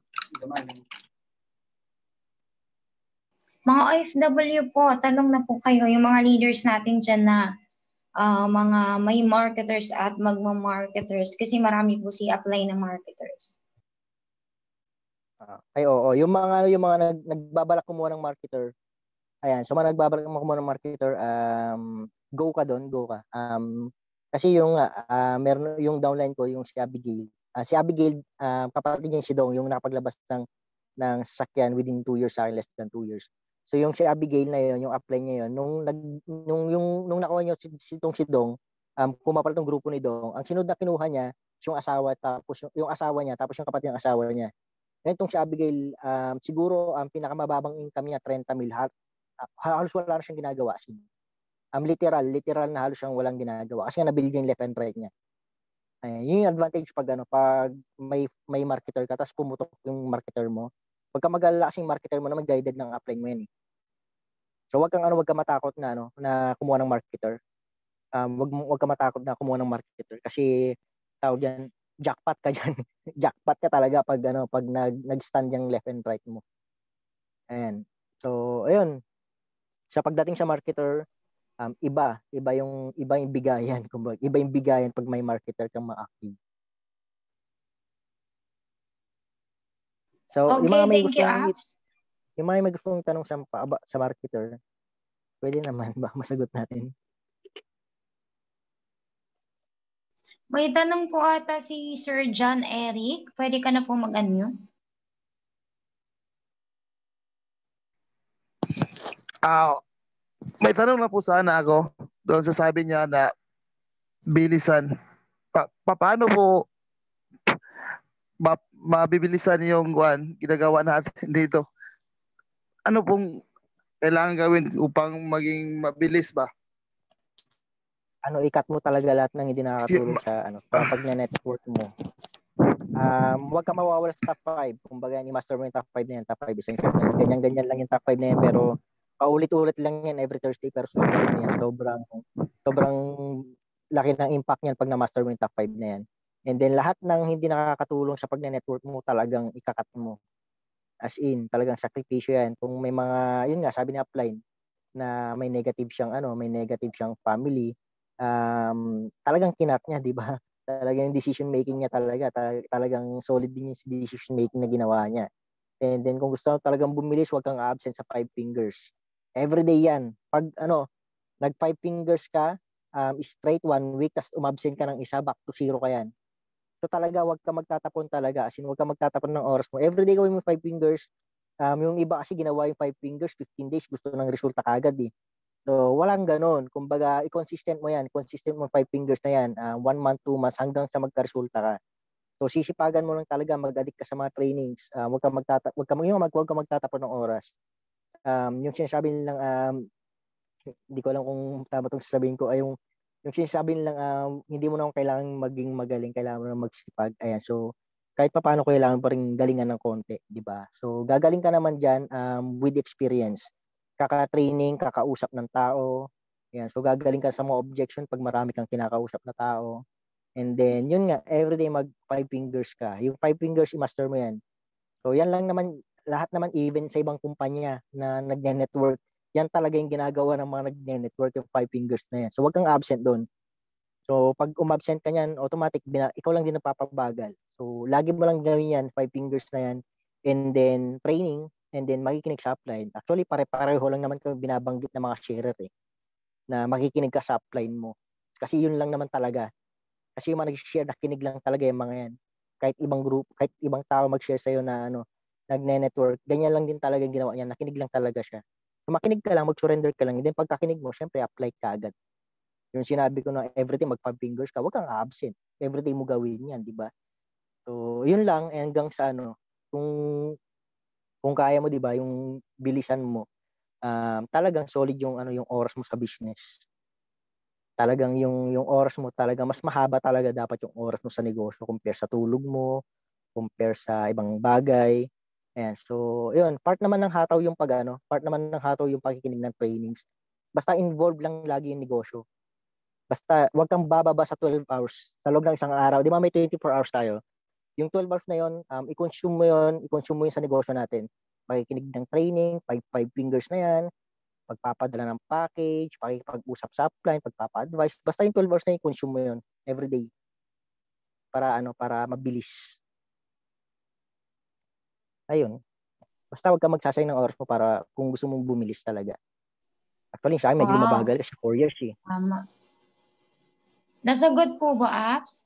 Mga O F W po, tanong na po kayo, yung mga leaders natin dyan na uh, mga may marketers at magma-marketers kasi marami po si apply na marketers. Uh, ay oo, yung mga yung mga nag, nagbabalak kumuha ng marketer. Ayan, so mga nagbabalak kumuha ng marketer, um go ka doon, go ka. Um kasi yung uh, meron yung downline ko, yung si Abigail. Uh, si Abigail, uh, kapatid niya si Dong, yung nakapaglabas ng ng sasakyan within two years sa akin, less than two years. So yung si Abigail na yun, yung apply niya yun, nung nag nung yung nung nakuha niya si, si Dong si Dong, um kumapal tong grupo ni Dong. Ang sinod na kinuha niya, yung asawa tapos yung, yung asawa niya, tapos yung kapatid ng asawa niya. Ngayon tong si Abigail, um siguro ang um, pinakamababang income niya thirty mil. Ha, halos wala na siyang ginagawa. Um, literal, literal na halos siyang walang ginagawa kasi nga nabuild niya yung left and right niya. Ayan, yun yung advantage pag ano, pag may may marketer ka tapos pumutok yung marketer mo. Pagka mag-alala kasing marketer mo na mag-guided ng upline mo yan eh. So wag kang ano, wag ka matakot na ano na kumuha ng marketer. Um wag wag ka matakot na kumuha ng marketer kasi tawag diyan, jackpot ka diyan. Jackpot ka talaga pag ano, pag nag nag-stand yung left and right mo. Ayan. So ayun. Sa pagdating sa marketer, Um, iba, iba yung iba yung bigayan, kumbaga, iba yung bigayan pag may marketer kang ma-active. So, okay, yung mga may thank gustong you, Apps. Yung mga may gustong tanong sa sa marketer, pwede naman ba masagot natin? May tanong po ata si Sir John Eric. Pwede ka na po mag-unmute. Ah, may tanong na po sana ako doon sa sabi niya na bilisan. Pa, pa paano po ma, mabibilisan yung one ginagawa natin dito? Ano pong kailangan gawin upang maging mabilis ba? Ano, ikat mo talaga lahat ng hindi nakakatulong sa ano, sa pag-network mo. Um, huwag ka mawawala sa top five. Kumbaga, ni-master mo yung top five na yan. Top five isang short na yan. Ganyan-ganyan lang yung top five na yan. Pero paulit-ulit lang yan every Thursday. Pero sobrang yan. Sobrang, sobrang laki ng impact niyan pag na-master mo yung top five na yan. And then, lahat ng hindi nakakatulong sa pag-network mo, talagang ikakat mo. As in, talagang sakripisyo yan. Kung may mga, yun nga, sabi ni upline, na may negative siyang, ano, may negative siyang family, um, talagang kinat niya, di ba? Talagang decision making niya talaga, tal- talagang solid din yung decision making na ginawa niya. And then kung gusto mo talagang bumilis, wag kang absent sa five fingers. Everyday yan. Pag ano, nag five fingers ka, um, straight one week, tapos umabsent ka ng isa, back to zero ka yan. So talaga, wag ka magtatapon talaga. As in, wag ka magtatapon ng oras mo. Everyday gawin mo five fingers. Um, yung iba kasi ginawa yung five fingers, fifteen days, gusto ng resulta kagad eh. So, walang ganun. Kumbaga, i-consistent mo yan. Consistent mo five fingers na yan. Uh, one month, two months, hanggang sa magka-resulta ka. So, sisipagan mo lang talaga, mag-addict ka sa mga trainings. Uh, huwag ka magtata wag ka, yung mag huwag ka magtatapon ng oras. Um, yung sinasabi nilang, um, hindi ko alam kung tama itong sasabihin ko, ay yung, yung sinasabi nilang, um, hindi mo na kailangan maging magaling, kailangan mo na magsipag. Ayan, so, kahit pa paano kailangan pa rin galingan ng konti, di ba? So, gagaling ka naman dyan um, with experience. Kaka-training, kakausap ng tao. Yan. So, gagaling ka sa mga objection pag marami kang kinakausap na tao. And then, yun nga, everyday mag five fingers ka. Yung five fingers, i-master mo yan. So, yan lang naman, lahat naman even sa ibang kumpanya na nagne-network, yan talaga yung ginagawa ng mga nagne-network, yung five fingers na yan. So, wag kang absent doon. So, pag umabsent ka niyan, automatic, bina, ikaw lang din napapabagal. So, lagi mo lang gawin yan, five fingers na yan. And then, training. and then makikinig sa upline. Actually, pare-pareho lang naman kami binabanggit ng mga sharer eh, na makikinig ka sa upline mo. Kasi yun lang naman talaga. Kasi yung mga nag-share, nakinig lang talaga yung mga yan. Kahit ibang group, kahit ibang tao mag-share sa'yo na ano, nagne-network, ganyan lang din talaga ginawa niya. Nakinig lang talaga siya. So, makinig ka lang, mag-surrender ka lang. And then pagkakinig mo, syempre apply ka agad. Yung sinabi ko na everything magpa-fingers ka, huwag kang absent. Everything mo gawin yan, di ba? So, yun lang hanggang sa ano, kung kung kaya mo, di ba, yung bilisan mo, um, talagang solid yung ano yung oras mo sa business. Talagang yung yung oras mo talaga mas mahaba talaga dapat yung oras mo sa negosyo compare sa tulog mo, compare sa ibang bagay. Ayan. So, yun, part naman ng hataw yung pag ano, part naman ng hataw yung pakikinig ng trainings. Basta involved lang lagi yung negosyo. Basta wag kang bababa sa twelve hours sa loob ng isang araw. Di ba may twenty-four hours tayo? Yung twelve hours na yun, um, i-consume mo yun, i-consume mo yun sa negosyo natin. Pakikinig ng training, five, five fingers na yan, pagpapadala ng package, pakikipag-usap sa upline, pagpapa-advise. Basta yung twelve hours na yun, consume mo yun every day. Para ano, para mabilis. Ayun. Basta wag ka magsasayang ng oras mo para kung gusto mong bumilis talaga. Actually, sa akin, medyo Wow. lumabagal kasi four years eh. Tama. Nasagot po ba, Apps?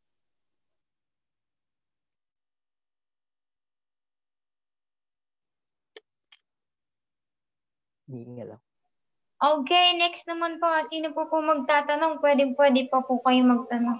Hindi nga lang. Okay, next naman po. Sino po po magtatanong? Pwede, pwede pa po kayo magtanong.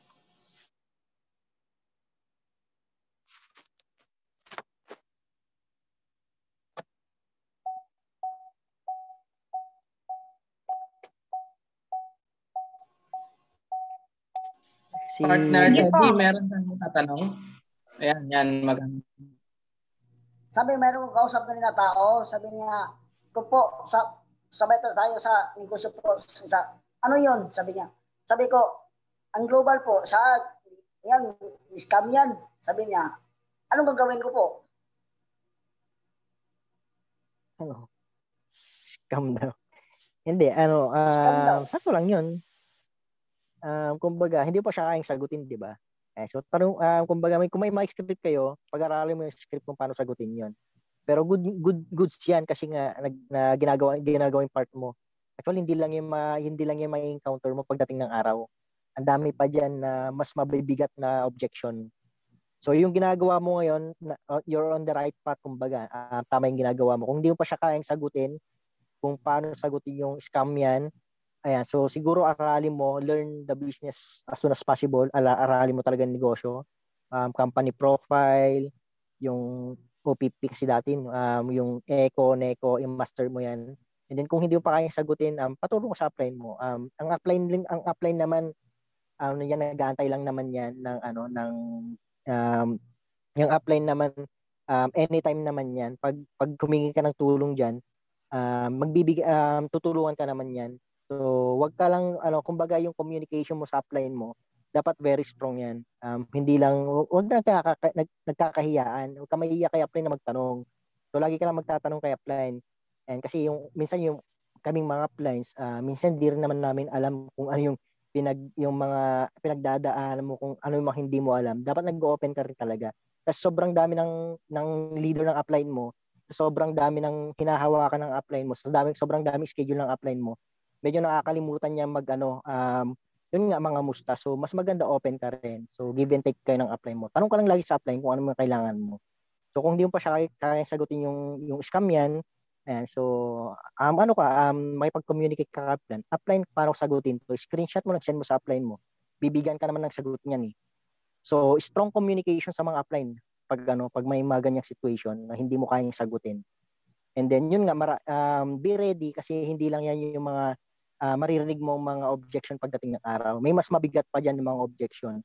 Si Partner Sige po. Teddy, meron kang tatanong? Ayan, yan, maganda. Sabi, meron kong kausap na na tao, sabi niya, kung po, sa, sabay tayo sa negosyo po, sa, ano yun, sabi niya. Sabi ko, ang global po, sa, yan, scam yan, sabi niya. Anong gagawin ko po? ano? Scam daw. Hindi, ano, Scam daw. um, sakto lang yun. Um, kumbaga, hindi pa siya kayang sagutin, di ba? Eh, so, tanong, um, kumbaga, may, kung may mga script kayo, pag-aralin mo yung script kung paano sagutin yon. Pero good good goods yan kasi nga nag, na ginagawa ginagawa yung part mo. Actually, hindi lang yung ma, hindi lang yung may encounter mo pagdating ng araw. Ang dami pa diyan na mas mabibigat na objection. So, yung ginagawa mo ngayon, na, uh, you're on the right path, kumbaga. Uh, tama yung ginagawa mo. Kung hindi mo pa siya kayang sagutin, kung paano sagutin yung scam yan, ayan, so siguro aralin mo, learn the business as soon as possible. Ala, aralin mo talaga yung negosyo, um, company profile, yung O P P kasi dati, um, yung Eco, Neco, i-master mo yan. And then kung hindi mo pa kayang sagutin, um, paturo mo sa upline mo. Um, ang upline ang upline naman, um, yan nag-aantay lang naman yan ng ano ng um, yung upline naman, um, anytime naman yan. Pag pag humingi ka ng tulong diyan, um, magbibigay um, tutulungan ka naman yan. So, wag ka lang, ano, kumbaga yung communication mo sa upline mo, dapat very strong yan. Um, hindi lang, wag na nagkaka, nag, nagkakahiyaan. Huwag ka mahihiya kay upline na magtanong. So, lagi ka lang magtatanong kay upline. And kasi yung, minsan yung kaming mga uplines, uh, minsan di rin naman namin alam kung ano yung pinag, yung mga pinagdadaanan mo, kung ano yung mga hindi mo alam. Dapat nag-open ka rin talaga. Kasi sobrang dami ng, ng leader ng upline mo, sobrang dami ng hinahawakan ng upline mo, so dami, sobrang dami schedule ng upline mo, medyo nakakalimutan niya mag ano, um, yun nga, mga musta. So, mas maganda open ka rin. So, give and take kayo ng upline mo. Tanong ka lang lagi sa upline kung ano mo kailangan mo. So, kung hindi mo pa siya kaya sagutin yung, yung scam yan, ayan, so, um, ano ka, um, may pag-communicate ka ka upline. Upline, paano sagutin to? Screenshot mo, nag-send mo sa upline mo. Bibigyan ka naman ng sagot niyan eh. So, strong communication sa mga upline pag ano, pag may mga ganyang situation na hindi mo kayang sagutin. And then yun nga, mara, um, be ready kasi hindi lang yan yung mga uh, maririnig mo mga objection pagdating ng araw. May mas mabigat pa dyan ng mga objection.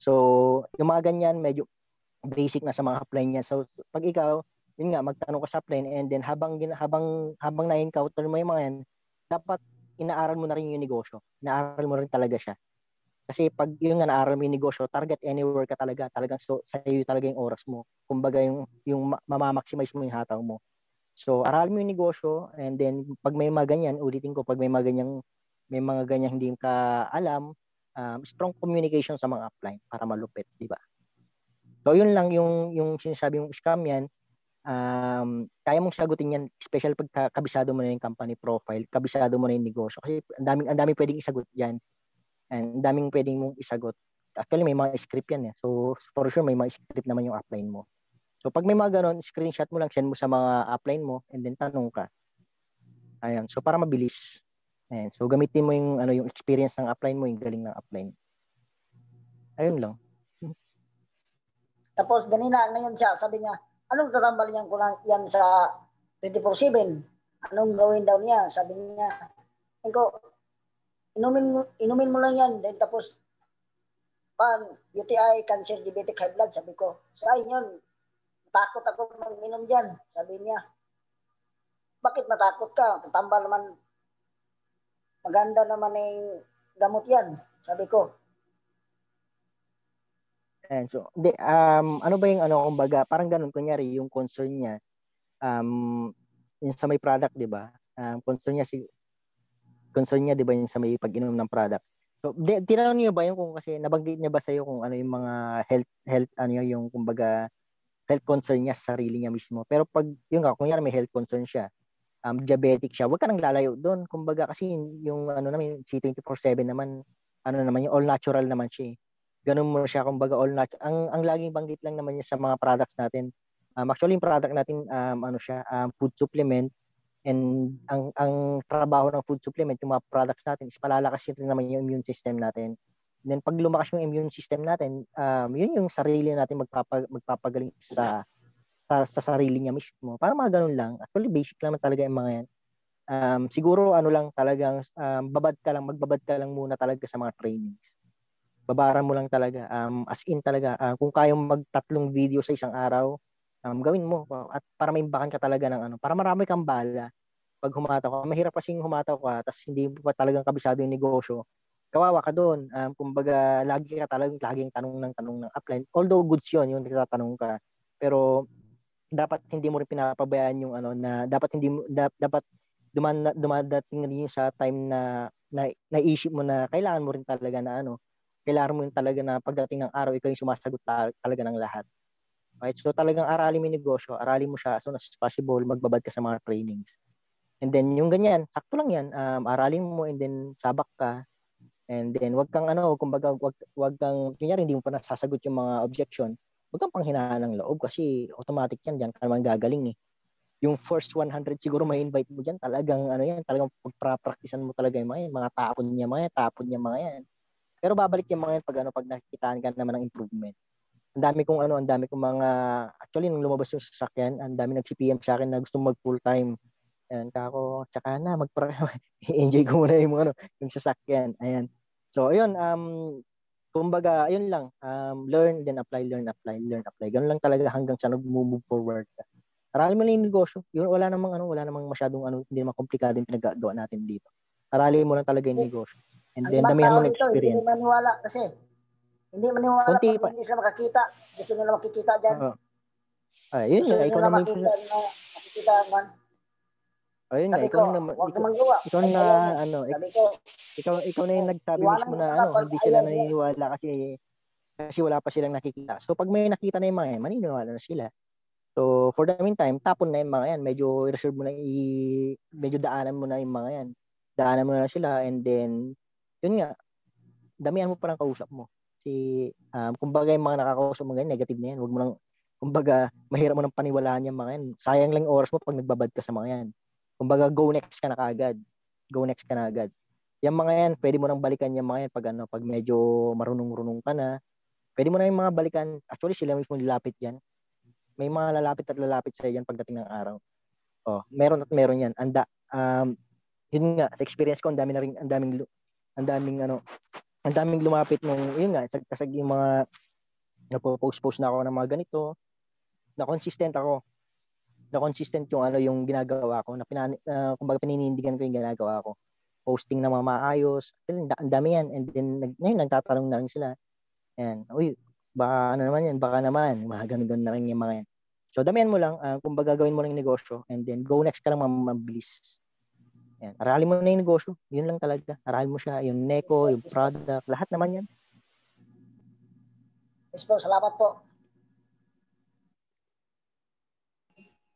So, yung mga ganyan, medyo basic na sa mga upline niya. So, pag ikaw, yun nga, magtanong ka sa upline and then habang habang habang na-encounter mo yung mga yan, dapat inaaral mo na rin yung negosyo. Inaaral mo rin talaga siya. Kasi pag yung nga naaral mo yung negosyo, target anywhere ka talaga. Talagang so, sa iyo talaga yung oras mo. Kumbaga yung, yung mamamaximize mo yung hataw mo. So, aral mo yung negosyo and then pag may mga ganyan, ulitin ko, pag may mga ganyang, may mga ganyang hindi ka alam, um, strong communication sa mga upline para malupit, di ba? So, yun lang yung, yung sinasabi yung scam yan. um, kaya mong sagutin yan, special pag kabisado mo na yung company profile, kabisado mo na yung negosyo. Kasi ang daming, ang daming pwedeng isagot yan. And ang daming pwedeng mong isagot. Actually, may mga script yan eh. So, for sure, may mga script naman yung upline mo. So, pag may mga ganon, screenshot mo lang, send mo sa mga upline mo, and then tanong ka. Ayan. So, para mabilis. Ayan. So, gamitin mo yung, ano, yung experience ng upline mo, yung galing ng upline. Ayun lang. Tapos ganina, ngayon siya, sabi niya, anong tatambalian ko lang yan sa twenty-four seven? Anong gawin daw niya? Sabi niya, ko, inumin mo, inumin mo lang yan. Then tapos, pan, U T I, cancer, diabetic, high blood. Sabi ko, sa yun, takot ako nang inom dyan. Sabi niya, bakit matakot ka? Tatambal naman, maganda naman yung gamot yan. Sabi ko, And so, di, um, ano ba yung ano, kumbaga, parang ganun, kunyari, yung concern niya, um, yung sa may product, di ba? Um, concern niya, si, concern niya, di ba, yung sa may pag-inom ng product. So, di, tinanong niyo ba yung kung kasi, nabanggit niya ba sa'yo kung ano yung mga health, health, ano yung, kumbaga, health concern niya sa sarili niya mismo. Pero pag, yung nga, kunyari may health concern siya, um, diabetic siya, wag ka nang lalayo doon. Kumbaga, kasi yung, ano naman, C twenty-four seven naman, ano naman, yung all natural naman siya eh. Ganun mo siya, kumbaga all natural. Ang ang laging banggit lang naman niya sa mga products natin. Um, actually, yung product natin, um, ano siya, um, food supplement. And ang ang trabaho ng food supplement, yung mga products natin, is palalakasin rin naman yung immune system natin. And then pag lumakas yung immune system natin, um, yun yung sarili natin magpapag, magpapagaling sa, sa sa sarili niya mismo. Para mga ganun lang. Actually, basic naman talaga yung mga yan. Um, siguro ano lang talagang um, babad ka lang, magbabad ka lang muna talaga sa mga trainings. Babaran mo lang talaga, um, as in talaga, uh, kung kaya mo magtatlong video sa isang araw, um, gawin mo, at para maimbakan ka talaga ng ano, para marami kang bala pag humataw ka. Mahirap kasing humataw ka, tapos hindi pa talagang kabisado yung negosyo, kawawa ka doon. Um, kumbaga, lagi ka talagang, laging tanong ng tanong ng upline, although goods yun, yung nagtatanong ka, pero dapat hindi mo rin pinapabayaan yung ano, na dapat hindi mo, da, dapat duman, dumadating rin yung sa time na, na, naisip mo na kailangan mo rin talaga na ano, kailangan mo yun talaga na pagdating ng araw, ikaw yung sumasagot talaga ng lahat. Right? So talagang aralin mo yung negosyo, aralin mo siya as soon as possible, magbabad ka sa mga trainings. And then yung ganyan, sakto lang yan, um, aralin mo and then sabak ka. And then wag kang ano, kumbaga wag, wag kang, kunyari hindi mo pa nasasagot yung mga objection, wag kang panghinaan ng loob kasi automatic yan, dyan ka naman gagaling eh. Yung first one hundred siguro may invite mo dyan, talagang ano yan, talagang pagpra-practicean mo talaga yung mga yan, mga tapon niya mga yan, tapon niya mga yan. Pero babalik yung mga yan pag ano, pag nakikitaan ka naman ng improvement. Ang dami kong ano, ang dami kong mga, actually nung lumabas yung sasakyan, ang dami nag-C P M sa akin na gusto mag full time. Ayan, kako, tsaka na, magpra enjoy ko muna yung ano, yung sasakyan. Ayan. So, ayun, um, kumbaga, ayun lang, um, learn, then apply, learn, apply, learn, apply. Ganun lang talaga hanggang sa nag-move forward ka. Aralin mo na yung negosyo. Yun, wala namang ano, wala namang masyadong ano, hindi naman komplikado yung pinagagawa natin dito. Aralin mo lang talaga yung negosyo. And then, damihan mo ng experience. Hindi maniwala kasi. Hindi maniwala Kunti pag pa. hindi sila makakita. Gusto nila makikita dyan. Uh, ayun Gusto nga, ikaw nila naman makita, na, makikita naman. Ayun nga, Sabi ikaw ko, naman, huwag ikaw, naman gawa. ikaw na, ano, sabi ko, ikaw, ikaw na yung nagsabi iwanan mismo mo na, na ano, pag hindi sila ayaw sila. naniniwala kasi, kasi wala pa silang nakikita. So, pag may nakita na yung mga yan, maniniwala na sila. So, for the meantime, tapon na yung mga yan. Medyo reserve mo na, i, medyo daanan mo na yung mga yan. Daanan mo na sila, and then, yun nga, damihan mo pa ng kausap mo. Si, um, kumbaga yung mga nakakausap mo ganyan, negative na yan. Huwag mo nang, kumbaga, mahirap mo nang paniwalaan yung mga yan. Sayang lang yung oras mo pag nagbabad ka sa mga yan. Kumbaga, go next ka na kaagad. Go next ka na agad. Yung mga yan, pwede mo nang balikan yung mga yan pag, ano, pag medyo marunong-runong ka na. Pwede mo na yung mga balikan. Actually, sila mismo nilapit dyan. May mga lalapit at lalapit sa yan pagdating ng araw. Oh, meron at meron yan. Anda, um, yun nga, sa experience ko, ang dami na rin, ang daming, ang daming, ano, ang daming lumapit nung, yun nga, kasag yung mga, napopost-post na ako ng mga ganito, na consistent ako, na consistent yung, ano, yung ginagawa ko, na pinan, uh, kumbaga pininindigan ko yung ginagawa ko. Posting na mga maayos, ang dami yan, and then, ngayon, nagtatanong na rin sila, yan, uy, baka ano naman yan, baka naman, mga ganun-ganun na rin yung mga yan. So, damihan mo lang, uh, kung baga gawin mo lang yung negosyo, and then go next ka lang mabilis. Yan. Aralin mo na yung negosyo, yun lang talaga. Aralin mo siya, yung neko, yung product, lahat naman yan. Yes po, salamat po.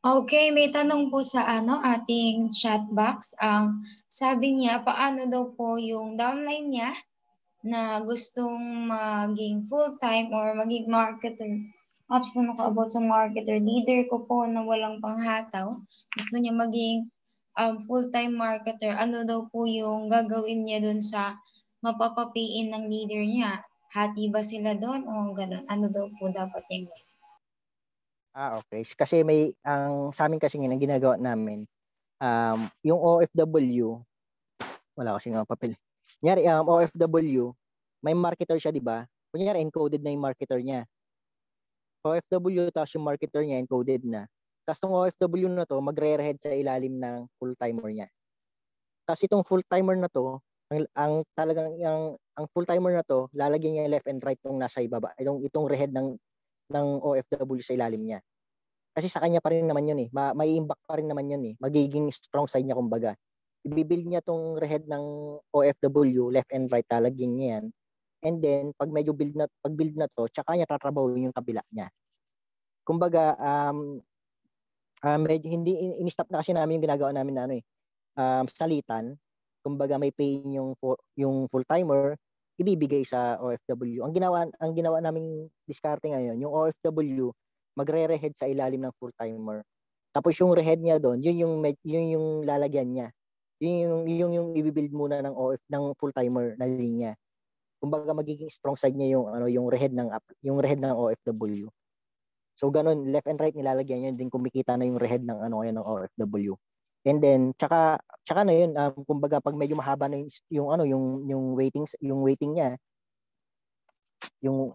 Okay, may tanong po sa ano ating chat box. Ang sabi niya, paano daw po yung downline niya na gustong maging full-time or maging marketer. Ops, tanong ko about sa marketer. Leader ko po na walang panghataw. Gusto niya maging um, full-time marketer. Ano daw po yung gagawin niya dun sa mapapapiin ng leader niya? Hati ba sila doon o ganun? Ano daw po dapat yung Ah, okay. Kasi may, ang sa amin kasi ngayon, ang ginagawa namin, um, yung O F W, wala kasi nga papel. Kunyari, um, O F W, may marketer siya, di ba? Kunyari, encoded na yung marketer niya. O F W, tapos yung marketer niya, encoded na. Tapos itong O F W na to, magre-rehead sa ilalim ng full-timer niya. Tapos itong full-timer na to, ang, ang talagang, ang, ang full-timer na to, lalagyan niya left and right itong nasa ibaba. Itong, itong rehead ng, ng O F W sa ilalim niya. Kasi sa kanya pa rin naman yun eh. Ma- may impact pa rin naman yun eh. Magiging strong side niya kumbaga. I-build niya tong rehead ng O F W, left and right, talagyan niya yan. And then, pag medyo build na, pag build na to, tsaka niya tatrabaho yung kabila niya. Kumbaga, um, uh, medyo hindi, in-stop na kasi namin yung ginagawa namin na ano eh, um, salitan. Kumbaga, may pay yung, yung full-timer, ibibigay sa O F W. Ang ginawa, ang ginawa naming diskarte ngayon, yung O F W, magre-rehead sa ilalim ng full-timer. Tapos yung rehead niya doon, yun yung yun yung lalagyan niya. Yun yung yung yung i-build muna ng O F ng full-timer na linya. Kumbaga magiging strong side niya yung ano yung rehead ng yung rehead ng O F W. So ganun, left and right nilalagyan yun, din kumikita na yung rehead ng ano yan ng O F W. And then tsaka tsaka na yun, um, kumbaga pag medyo mahaba na yung, yung ano yung yung waiting yung waiting niya, yung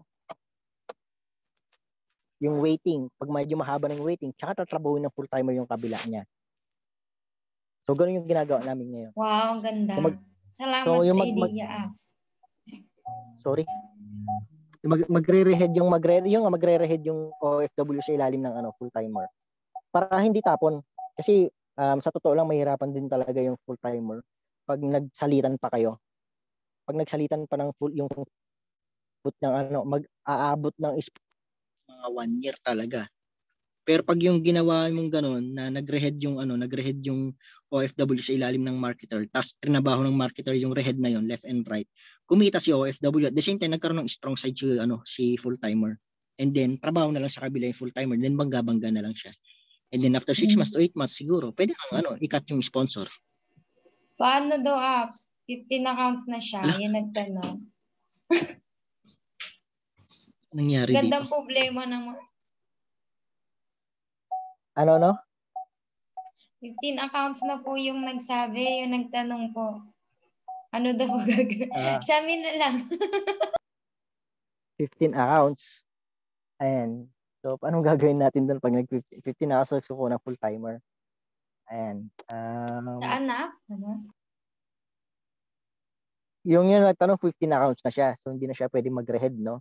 yung waiting, pag medyo mahaba ng waiting, tsaka tatrabahuin ng full-timer yung kabila niya. So, ganun yung ginagawa namin ngayon. Wow, ang ganda. So, mag, Salamat so, yung sa mag, mag, idea, Apps. Sorry. Mag, magre-rehead yung magre yung magre-rehead yung O F W sa ilalim ng ano full-timer. Para hindi tapon. Kasi um, sa totoo lang mahirapan din talaga yung full-timer pag nagsalitan pa kayo. Pag nagsalitan pa ng full yung put ng ano mag-aabot ng is mga one year talaga. Pero pag yung ginawa mong ganun na nagrehead yung ano, nagrehead yung O F W sa ilalim ng marketer, tapos trinabaho ng marketer yung rehead na yon, left and right, kumita si O F W. At the same time, nagkaroon ng strong side si, ano, si full-timer. And then, trabaho na lang sa kabila yung full-timer, then bangga-bangga na lang siya. And then after six months to eight months, siguro, pwede nang ano, ikat yung sponsor. Paano daw, Apps? fifteen accounts na siya. Ala? Yan nagtanong. Nangyari Gandang dito. problema naman. Ano, no? fifteen accounts na po yung nagsabi, yung nagtanong po. Ano daw po gagawin? Uh, sa amin na lang. fifteen accounts. Ayan. So, anong gagawin natin doon pag nag-fifteen accounts ko na full-timer? Ayan. Um, sa anak? Ano? Yung yun, nagtanong fifteen accounts na siya. So, hindi na siya pwede mag-rehead, no?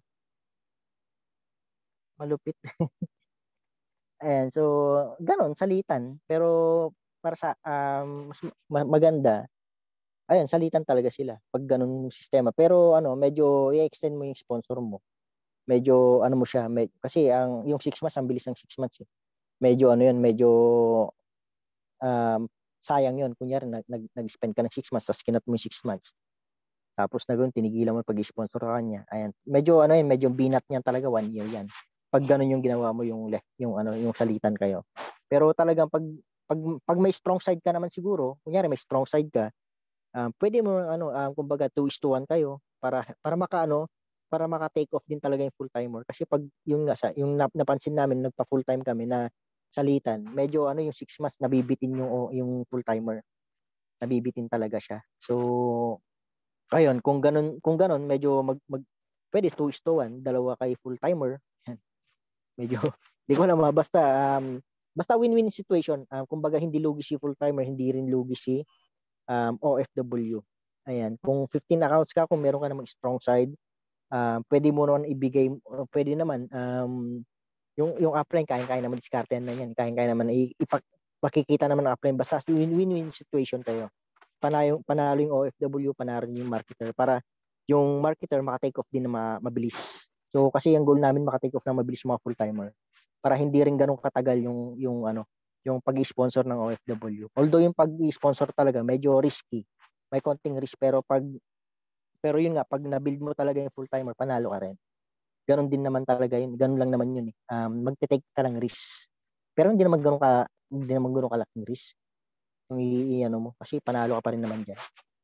Malupit. Ayan, so ganon, salitan. Pero para sa um, mas maganda, ayun, salitan talaga sila pag ganun sistema. Pero ano, medyo i-extend mo yung sponsor mo. Medyo ano mo siya, med- kasi ang yung six months, ang bilis ng six months eh. Medyo ano yun, medyo um, sayang yun. Kunyari, nag, nag, nag-spend ka ng six months, tapos kinat mo yung six months. Tapos na ganoon, tinigilan mo pag-sponsor ka kanya. Ayan, medyo ano yun, medyo binat niyan talaga, one year yan. Pag ganun yung ginawa mo yung left, yung ano, yung salitan kayo. Pero talagang pag pag pag may strong side ka naman siguro, kunyari may strong side ka, um, pwede mo ano, um, kumbaga two is to one kayo para para makaano, para maka-take off din talaga yung full-timer. Kasi pag yung nasa yung nap, napansin namin nagpa full-time kami na salitan, medyo ano yung six months nabibitin yung yung full-timer. Nabibitin talaga siya. So ayun, kung ganun kung ganun medyo mag, mag pwede two is to one, dalawa kay full-timer. Medyo hindi ko alam, basta um, basta win-win situation. Um, kumbaga hindi lugi si full-timer, hindi rin lugi si um, O F W. Ayan, kung fifteen accounts ka, kung meron ka namang strong side, um, pwede mo naman ibigay, uh, pwede naman um, yung yung upline kaya-kaya naman diskartehan na yan, kaya-kaya naman ipakikita naman ng upline, basta win-win situation kayo. Panalo panalo yung O F W, panalo yung marketer, para yung marketer maka-take off din na mabilis. So kasi yung goal namin maka-take off na mabilis mga full-timer para hindi rin ganun katagal yung yung ano, yung pag-sponsor ng O F W. Although yung pag-sponsor talaga medyo risky. May konting risk pero pag pero yun nga pag na-build mo talaga yung full-timer, panalo ka rin. Ganon din naman talaga yun. Ganon lang naman yun eh. Um, magte-take ka ng risk. Pero hindi naman ganoon ka hindi naman ganoon kalaking risk. Yung i-ano mo kasi panalo ka pa rin naman diyan.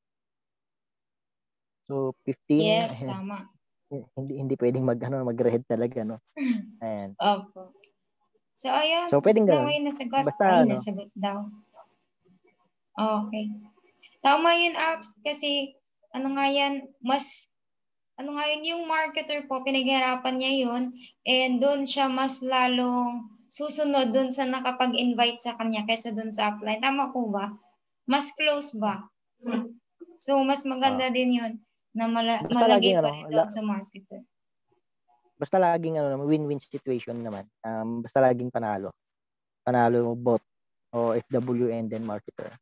So fifteen Yes, ayan, tama. hindi hindi pwedeng mag ano mag-red talaga no. Ayan. Opo. So, ayun. So pwedeng Gusto mo ganoon. yung nasagot? Basta Ay, ano, nasagot daw. Okay. Tama yun, Apps. Kasi, ano nga yan, mas, ano nga yun, yung marketer po, pinaghirapan niya yun. And doon siya mas lalong susunod doon sa nakapag-invite sa kanya kaysa doon sa upline. Tama po ba? Mas close ba? So, mas maganda ah, din yun na mala- basta malagay laging pa ano, rin la, doon sa marketer. basta laging ano, win-win situation naman. Um, basta laging panalo. Panalo both O F W and then marketer.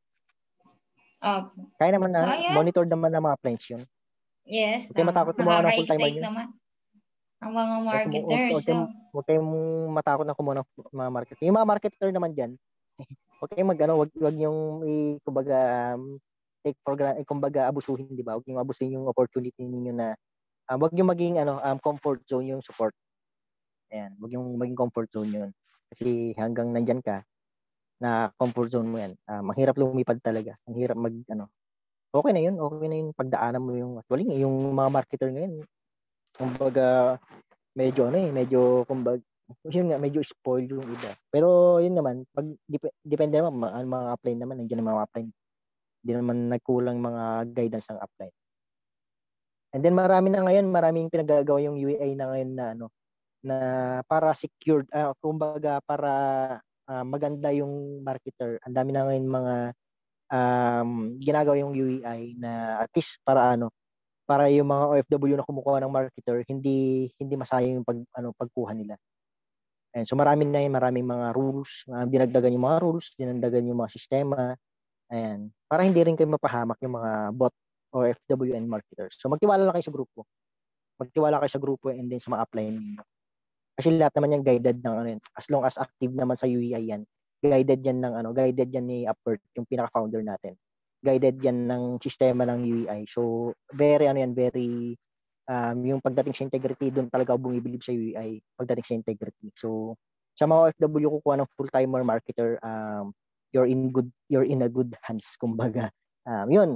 Opo. Kaya naman So, na ayan. monitor naman ng mga clients yun. Yes, Huwag kayo tama. matakot kumuha ng full-timer Nakaka-excite nyo. naman ang mga Huwag, huwag, marketer. huwag, So, kayong, huwag kayong matakot na kumuha ng mga marketer. Yung mga marketer naman dyan, huwag kayong mag, ano, huwag, huwag yung, i, kumbaga, um, take for granted, kumbaga, abusuhin, di ba? Huwag yung abusuhin yung opportunity ninyo na, um, huwag yung maging, ano, um, comfort zone yung support. Ayan, huwag yung maging comfort zone yun. Kasi hanggang nandyan ka, na comfort zone mo yan, uh, mahirap lumipad talaga. Ang hirap mag, ano, okay na yun, okay na yung pagdaanan mo yung, actually, yung mga marketer ngayon, kumbaga, medyo, ano eh, medyo, kumbaga, yun nga, medyo spoiled yung iba. Pero, yun naman, pag, dip- depende naman, mga, mga upline naman, nandiyan ang mga upline. Hindi naman nagkulang mga guidance ng upline. And then, marami na ngayon, maraming pinagagawa yung U I na ngayon na, ano, na para secured, uh, kumbaga, para uh, maganda yung marketer. Ang dami na ngayon mga um, ginagawa yung U I na at least para ano, para yung mga O F W na kumukuha ng marketer, hindi hindi masayang yung pag ano pagkuha nila. And so marami na yun, maraming mga rules, uh, dinagdagan yung mga rules, dinagdagan yung mga sistema. Ayan. Para hindi rin kayo mapahamak yung mga bot O F W and marketers. So magtiwala lang kayo sa grupo. Magtiwala kayo sa grupo and then sa mga upline niyo. Kasi lahat naman yung guided ng ano yun. As long as active naman sa U I yan, guided yan ng ano, guided yan ni Upwork, yung pinaka-founder natin. Guided yan ng sistema ng U I. So very ano yan, very um, yung pagdating sa integrity, doon talaga ako bumibilib sa U I pagdating sa integrity. So sa mga O F W kukuha ng full-timer marketer, um, you're in good you're in a good hands kumbaga. Um, yun.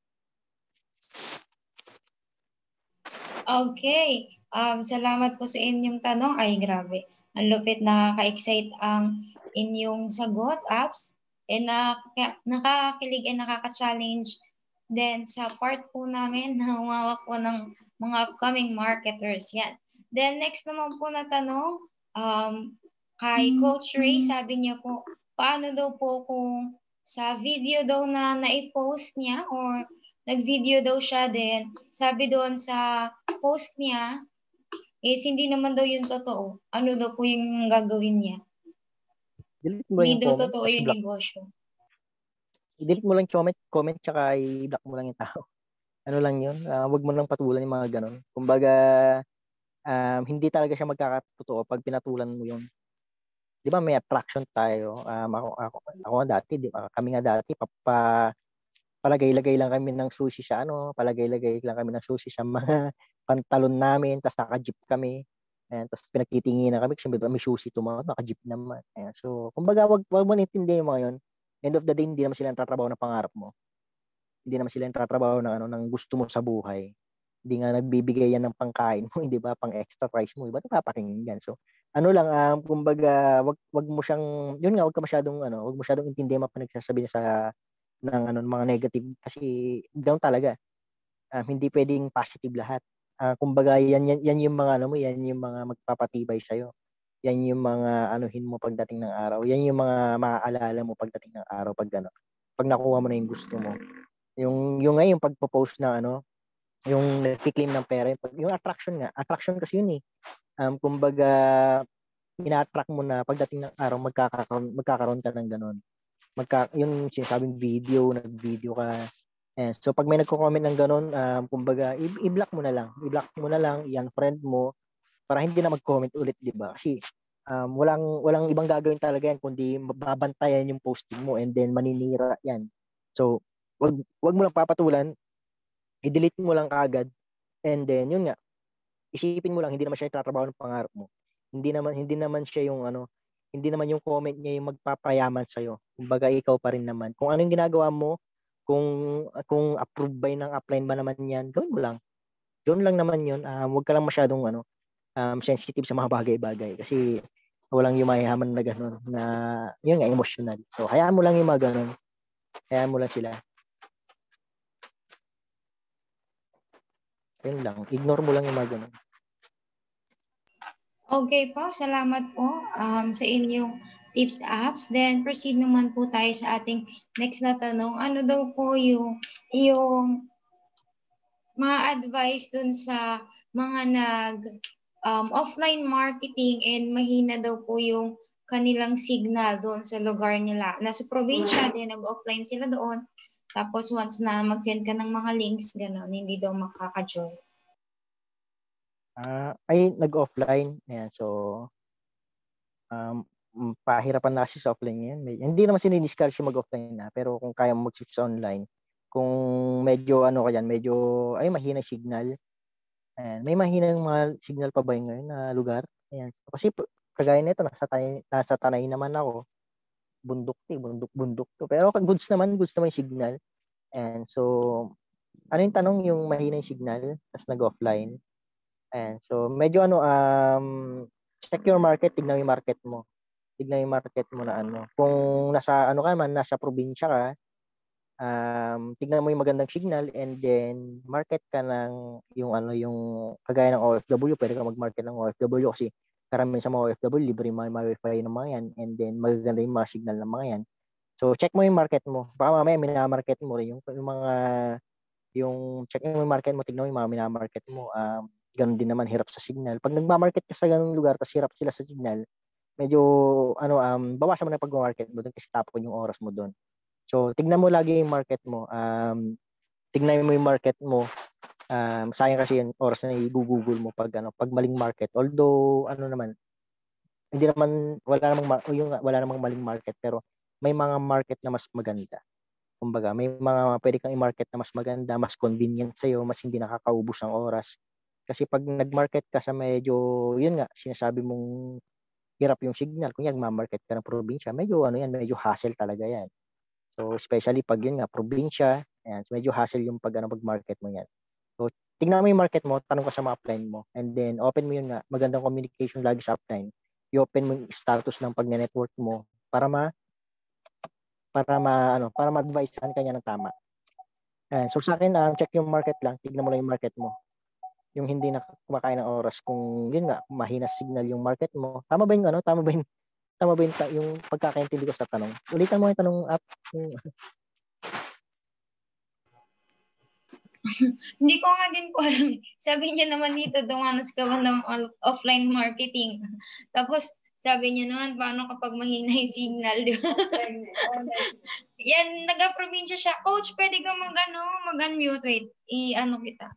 okay. Um, salamat po sa inyong tanong. Ay, grabe. Ang lupit, nakaka-excite ang inyong sagot, Apps. And nakaka- nakakakilig and nakaka-challenge then sa part po namin na humawak po ng mga upcoming marketers. Yan. Then next naman po na tanong, um, kay Coach Ray, sabi niya po, paano daw po kung sa video daw na na-post niya or nag-video daw siya din, sabi doon sa post niya, is hindi naman daw yung totoo. Ano daw po yung gagawin niya? Delete mo Hindi yung daw comment, totoo kasi yung block. negosyo. I-delete mo lang yung comment, comment tsaka i-block mo lang yung tao. Ano lang yun, uh, wag mo lang patulan yung mga ganun. Kumbaga, um, hindi talaga siya magkakatotoo pag pinatulan mo yun. Di ba may attraction tayo? Um, ako, ako, ako nga dati, di ba? Kami nga dati, papa, palagay-lagay lang kami ng susi sa ano, palagay-lagay lang kami ng susi sa mga pantalon namin, tapos naka-jeep kami. Ayan, tapos pinagtitinginan kami kasi may susi tumawa, naka-jeep naman. Ayan, so, kumbaga, wag, wag mo naintindihan yung mga yun. End of the day, hindi naman sila nagtatrabaho ng pangarap mo. Hindi naman sila nagtatrabaho ng ano, ng gusto mo sa buhay. Hindi nga nagbibigay yan ng pangkain mo, hindi ba, pang extra price mo, iba napapakinggan yan. So, ano lang, um, kumbaga, wag wag mo siyang, yun nga, wag ka masyadong ano, wag mo masyadong intindihan mga pinagsasabi niya sa ng ano mga negative kasi down talaga. Um, hindi pwedeng positive lahat. Uh, kumbaga, yan, yan yan yung mga ano mo, yan yung mga magpapatibay sa iyo. Yan yung mga anuhin mo pagdating ng araw. Yan yung mga maaalala mo pagdating ng araw pag ano, pag nakuha mo na yung gusto mo. Yung yung ngayon pagpo-post ng ano, yung nagki-claim ng pera, yung attraction nga. Attraction kasi yun eh. Um, kumbaga, ina-attract mo na pagdating ng araw magkakaroon magkakaroon ka ng ganun. Magka yung sinasabing video, nag-video ka. Eh, so pag may nagko-comment ng ganun, um, kumbaga i- i-block mo na lang. I-block mo na lang, i-unfriend mo para hindi na mag-comment ulit, 'di ba? Kasi um, walang walang ibang gagawin talaga yan kundi babantayan yung posting mo and then maninira yan. So, wag wag mo lang papatulan, i-delete mo lang kaagad and then yun nga, isipin mo lang hindi naman siya yung tatrabaho ng pangarap mo. Hindi naman hindi naman siya yung ano, hindi naman yung comment niya yung magpapayaman sa iyo. Kumbaga ikaw pa rin naman. Kung ano yung ginagawa mo, kung kung approve by ng upline ba naman yan, gawin mo lang. Gawin lang naman yun. Um, huwag ka lang masyadong ano, um, sensitive sa mga bagay-bagay kasi walang yumayaman na gano'n na yun nga, emotional. So, hayaan mo lang yung mga gano'n. Hayaan mo lang sila. Yun lang. Ignore mo lang yung mga gano'n. Okay po, salamat po um, sa inyong tips apps. Then proceed naman po tayo sa ating next na tanong. Ano daw po yung, yung mga advice dun sa mga nag um, offline marketing and mahina daw po yung kanilang signal doon sa lugar nila. Nasa probinsya, din nag-offline sila doon. Tapos once na mag-send ka ng mga links, gano'n, hindi daw makaka-join. Ah, ay nag-offline. Ayan, so um mm, pahirapan na kasi sa offline ngayon. May, hindi naman sinidiscourage yung mag-offline na, pero kung kaya mo mag-switch sa online, kung medyo ano ka dyan, medyo ay mahina yung signal. Ayan, may mahina yung mga signal pa ba yun ngayon na lugar? Ayan. So, kasi p- kagaya nito, nasa tanay, nasa tanay naman ako. Bundok to, eh, bundok bundok to. Pero kag goods naman, goods naman yung signal. And so ano yung tanong, yung mahina yung signal, tapos nag-offline. Ayan. So, medyo ano, um, check your market, tignan yung market mo. Tignan yung market mo na ano. Kung nasa, ano ka man, nasa probinsya ka, um, tignan mo yung magandang signal and then market ka ng yung ano, yung kagaya ng O F W, pwede ka mag-market ng O F W kasi karamihan sa mga O F W, libre yung mga wifi ng mga yan and then magaganda yung mga signal ng mga yan. So, check mo yung market mo. Baka mamaya minamarket mo rin yung, yung mga yung check mo yung market mo, tignan mo yung mga minamarket mo. Um, ganun din naman, hirap sa signal. Pag nagmamarket ka sa ganung lugar, tapos hirap sila sa signal, medyo, ano, um, bawasan mo na pag-market mo doon kasi tapon yung oras mo doon. So, tignan mo lagi yung market mo. Um, tignan mo yung market mo. Um, sayang kasi yung oras na i-google mo pag, ano, pag maling market. Although, ano naman, hindi naman, wala namang, mar- o yung, wala namang maling market, pero may mga market na mas maganda. Kumbaga, may mga pwede kang i-market na mas maganda, mas convenient sa'yo, mas hindi nakakaubos ng oras. Kasi pag nag-market ka sa medyo, yun nga, sinasabi mong hirap yung signal, kung yan, ma-market ka ng probinsya, medyo ano yan, medyo hassle talaga yan. So, especially pag yun nga, probinsya, ayan, so medyo hassle yung pag, ano, pag-market mo yan. So, tingnan mo yung market mo, tanong ka sa mga upline mo, and then open mo yun nga, magandang communication lagi sa upline. I-open mo yung status ng pag-network mo para ma para ma ano, para ma-advise saan kanya ng tama. Eh, so sa akin, um, check yung market lang, tignan mo lang yung market mo. Yung hindi na kumakain ng oras kung yun nga, mahina signal yung market mo. Tama ba yung ano? Tama ba yung tama ba yung, ta- yung pagkakaintindi ko sa tanong? Ulitan mo yung tanong up. Yung, Hindi ko nga din po alam. Sabi niya naman dito, dumanas ka ba ng on- offline marketing? Tapos, sabi niya naman, paano kapag mahina yung signal, di ba? Yan, naga-probinsya siya. Coach, pwede ka mag, ano, mag-unmute. Wait, i-ano kita.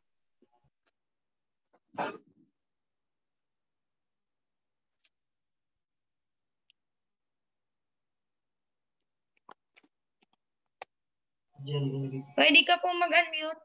Pwede ka po mag-unmute.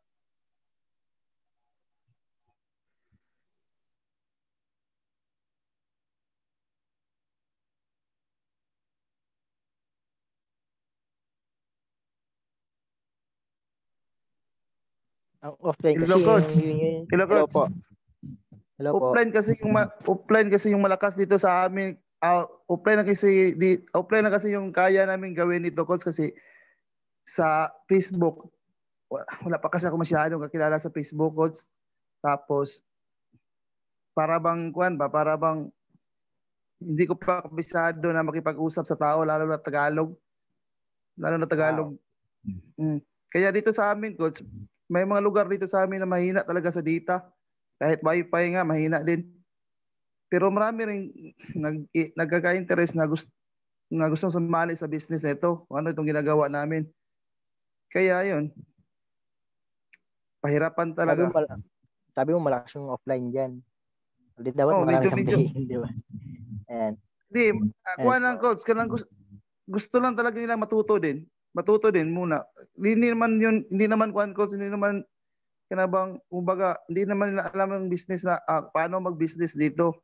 ang offline kasi Hello, yung, coach. yun, yun, Hello, hello coach. po. Hello po. Offline kasi yung ma- offline kasi yung malakas dito sa amin. Ah, offline na kasi di, offline na kasi yung kaya namin gawin nito, coach, kasi sa Facebook wa- wala pa kasi ako masyadong kakilala sa Facebook, coach. Tapos para bang kuan ba, para bang hindi ko pa kabisado na makipag-usap sa tao lalo na Tagalog, lalo na Tagalog. Wow. Mm. Kaya dito sa amin, coach, may mga lugar dito sa amin na mahina talaga sa data. Kahit wifi nga, mahina din. Pero marami rin nag, i- nagkaka-interest na gusto na gustong sumali sa business na ito. Ano itong ginagawa namin. Kaya yun, pahirapan Sabi mo, talaga. mal- sabi mo malakas yung offline dyan. Ulit dapat Oh, marami medyo kang medyo bilihin, di ba? Ayan. Hindi, ako lang coach, kanang gusto, gusto lang talaga nila matuto din. Matuto din muna. Hindi naman yun, hindi naman kuan coach, hindi naman kinabang, kumbaga, hindi naman nila alam ang business na ah, paano mag-business dito.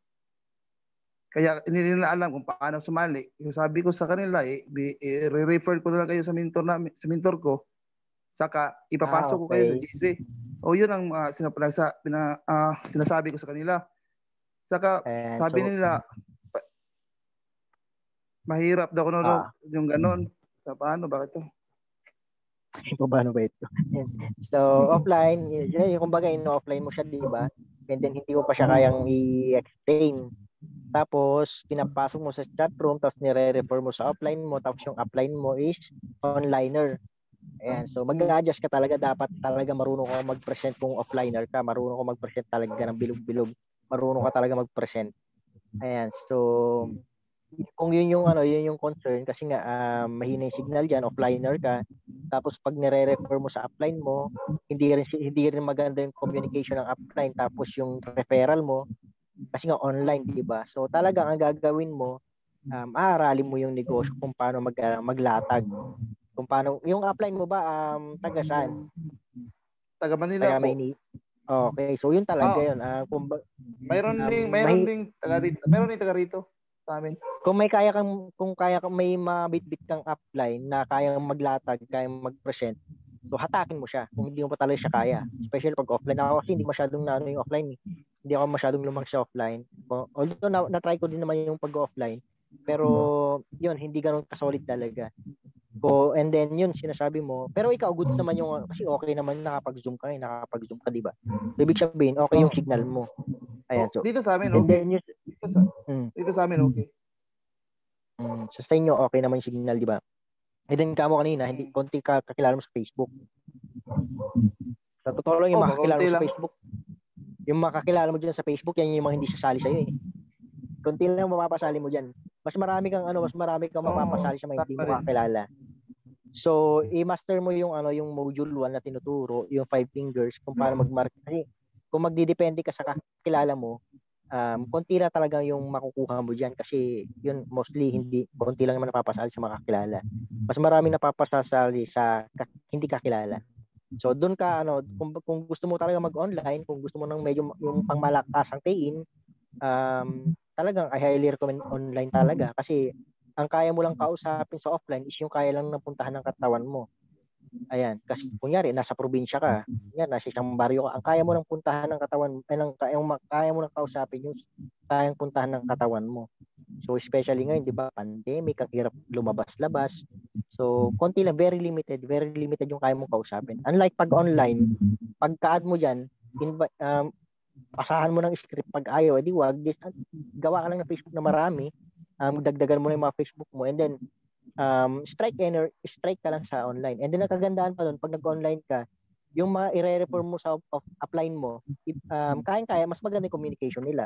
Kaya hindi nila alam kung paano sumali. Yung sabi ko sa kanila, eh, i-refer ko na lang kayo sa mentor na, sa mentor ko. Saka ipapasok Ah, ko kayo sa okay. G C. O yun ang uh, sinapalagsa, pina, uh, sinasabi ko sa kanila. Saka And sabi so, nila, pa- mahirap daw no, no, ah, yung ganon. Sa paano, bakit to? paano ba ito? So, offline, yun, yun, yung kumbaga, in-offline mo siya, di ba? And then, hindi mo pa siya kayang i-explain. Tapos, pinapasok mo sa chat room, tapos nire-refer mo sa offline mo, tapos yung upline mo is onliner. Ayan, so mag-adjust ka talaga, dapat talaga marunong ka mag-present kung offliner ka, marunong ka mag-present talaga ng bilog-bilog, marunong ka talaga mag-present. Ayan, so kung yun yung ano, yun yung concern kasi nga uh, mahina yung signal diyan, offliner ka. Tapos pag nire-refer mo sa upline mo, hindi rin hindi rin maganda yung communication ng upline, tapos yung referral mo kasi nga online, 'di ba? So talagang ang gagawin mo, um aaralin mo yung negosyo kung paano mag uh, maglatag. Kung paano yung upline mo ba um taga saan? Taga Manila taga po. Maynila. Okay, so yun talaga oh, yun. Uh, kung mayroon um, ding mayroon may, ding taga rito. Mayroon ding taga rito sa amin. Kung may kaya kang kung kaya kang may mabitbit kang upline na kayang maglatag, kayang mag-present, so hatakin mo siya kung hindi mo pa talaga siya kaya. Especially pag offline. Ako kasi hindi masyadong naano yung offline. Eh. Hindi ako masyadong lumang sa offline. Although na, na-try ko din naman yung pag-offline, pero yun, hindi ganoon ka-solid talaga. So, and then yun sinasabi mo, pero ikaw goods naman yung kasi okay naman nakapag-zoom ka, eh, nakapag-zoom ka, 'di ba? So, ibig sabihin, okay yung signal mo. Ayan, so dito sa amin and okay. Then, yung, dito sa mm, dito sa amin okay. Mm, so sa inyo okay naman yung signal, 'di ba? And then kamo kanina, hindi konti ka kakilala mo sa Facebook. Sa totoo lang yung oh, makakilala mo sa lang. Facebook. Yung makakilala mo diyan sa Facebook, yan yung mga hindi sasali sa iyo eh. Konti lang mapapasali mo diyan. Mas marami kang ano, mas marami kang mapapasali sa mga hindi mo kakilala. So, i-master mo yung ano, yung module one na tinuturo, yung five fingers kung paano mag-market. Kasi kung magdidepende ka sa kakilala mo, um, konti na talaga yung makukuha mo diyan kasi yun mostly hindi, konti lang naman napapasali sa mga kakilala. Mas marami napapasali sa kak- hindi kakilala. So, doon ka ano, kung, kung gusto mo talaga mag-online, kung gusto mo ng medyo yung pangmalakasang pay-in, um, talagang I highly recommend online talaga kasi ang kaya mo lang kausapin sa offline is yung kaya lang napuntahan ng katawan mo. Ayan, kasi kunyari nasa probinsya ka, yan nasa isang baryo ka, ang kaya mo lang puntahan ng katawan, ay ng kaya mo kaya mo lang kausapin yung kayang puntahan ng katawan mo. So especially ngayon, 'di ba, pandemic, ang hirap lumabas-labas. So konti lang, very limited, very limited yung kaya mong kausapin. Unlike pag online, pagka-add mo diyan, inv- um, pasahan mo ng script, pag ayaw, edi wag, gawa ka lang ng Facebook na marami. Um, dagdagan mo na yung mga Facebook mo and then um, strike ener strike ka lang sa online. And then ang kagandahan pa doon, pag nag-online ka, yung mga i-refer mo sa of upline mo, um, kayang-kaya, mas maganda yung communication nila.